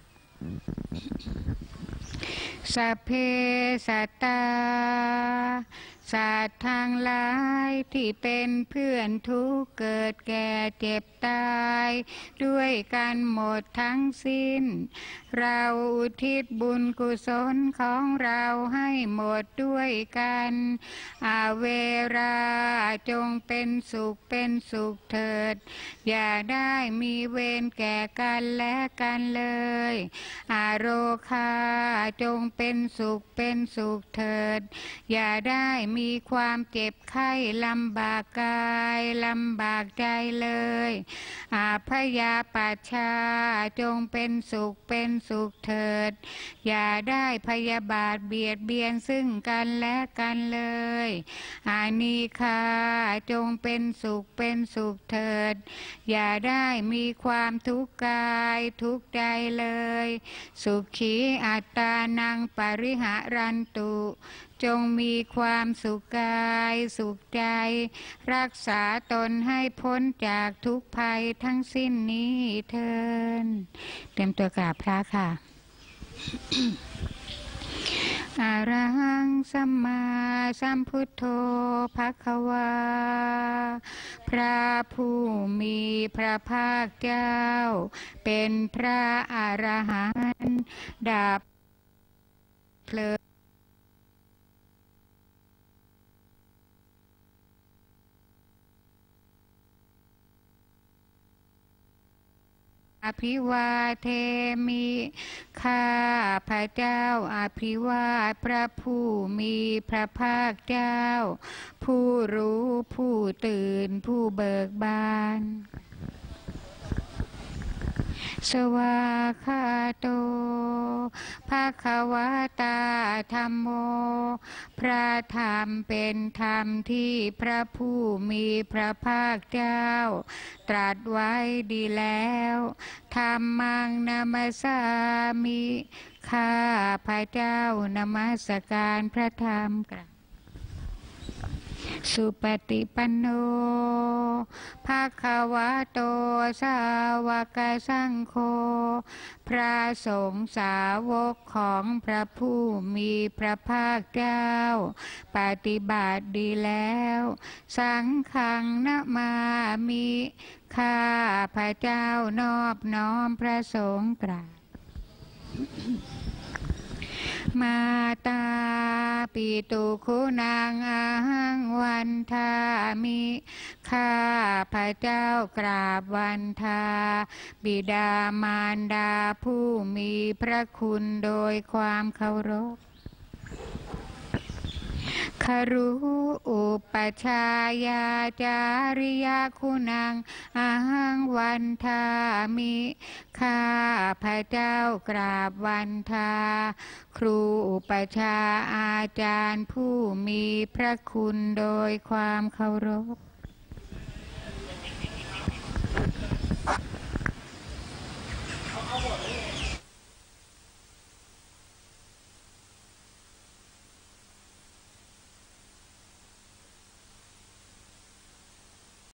สัพเพสัตตาสัตว์ทางหลายที่เป็นเพื่อนทุกข์เกิดแก่เจ็บตายด้วยกันหมดทั้งสิ้นเราอุทิศบุญกุศลของเราให้หมดด้วยกันอาเวราจงเป็นสุขเถิดอย่าได้มีเวรแก่กันและกันเลยอาโรคาจงเป็นสุขเถิดอย่าได้มีความเจ็บไข้ลำบากกายลำบากใจเลยอาพยาปัชชาจงเป็นสุขเถิดอย่าได้พยาบาทเบียดเบียนซึ่งกันและกันเลยอานีคาจงเป็นสุขเถิดอย่าได้มีความทุกข์กายทุกข์ใจเลยสุขีอัตตานังปริหารันตุจงมีความสุขกายสุขใจรักษาตนให้พ้นจากทุกภัยทั้งสิ้นนี้เถิดเตรียมตัวกราบพระค่ะ อะระหังสัมมาสัมพุทโธภควาพระผู้มีพระภาคเจ้าเป็นพระอรหันต์ดับเพลิงอภิวาเทมิข้าพระเจ้าอภิวาทพระผู้มีพระภาคเจ้าผู้รู้ผู้ตื่นผู้เบิกบานสวาคาโตภควตาธัมโมพระธรรมเป็นธรรมที่พระผู้มีพระภาคเจ้าตรัสไว้ดีแล้วธัมมังนามัสสามิข้าพระเจ้านมัสการพระธรรมสุปฏิปันโนภะคะวะโตสาวกสังโฆพระสงฆ์สาวกของพระผู้มีพระภาคเจ้าปฏิบัติดีแล้วสังฆังนะมามิข้าพระเจ้านอบน้อมพระสงฆ์กราบมาตาปิตุคุณังอาหังวันทามิข้าพระเจ้ากราบวันทาบิดามารดาผู้มีพระคุณโดยความเคารพคารุอุปชายาจาริยคุณังอาหังวันทามิข้าพระเจ้ากราบวันทาครูอุปชาอาจารย์ผู้มีพระคุณโดยความเคารพ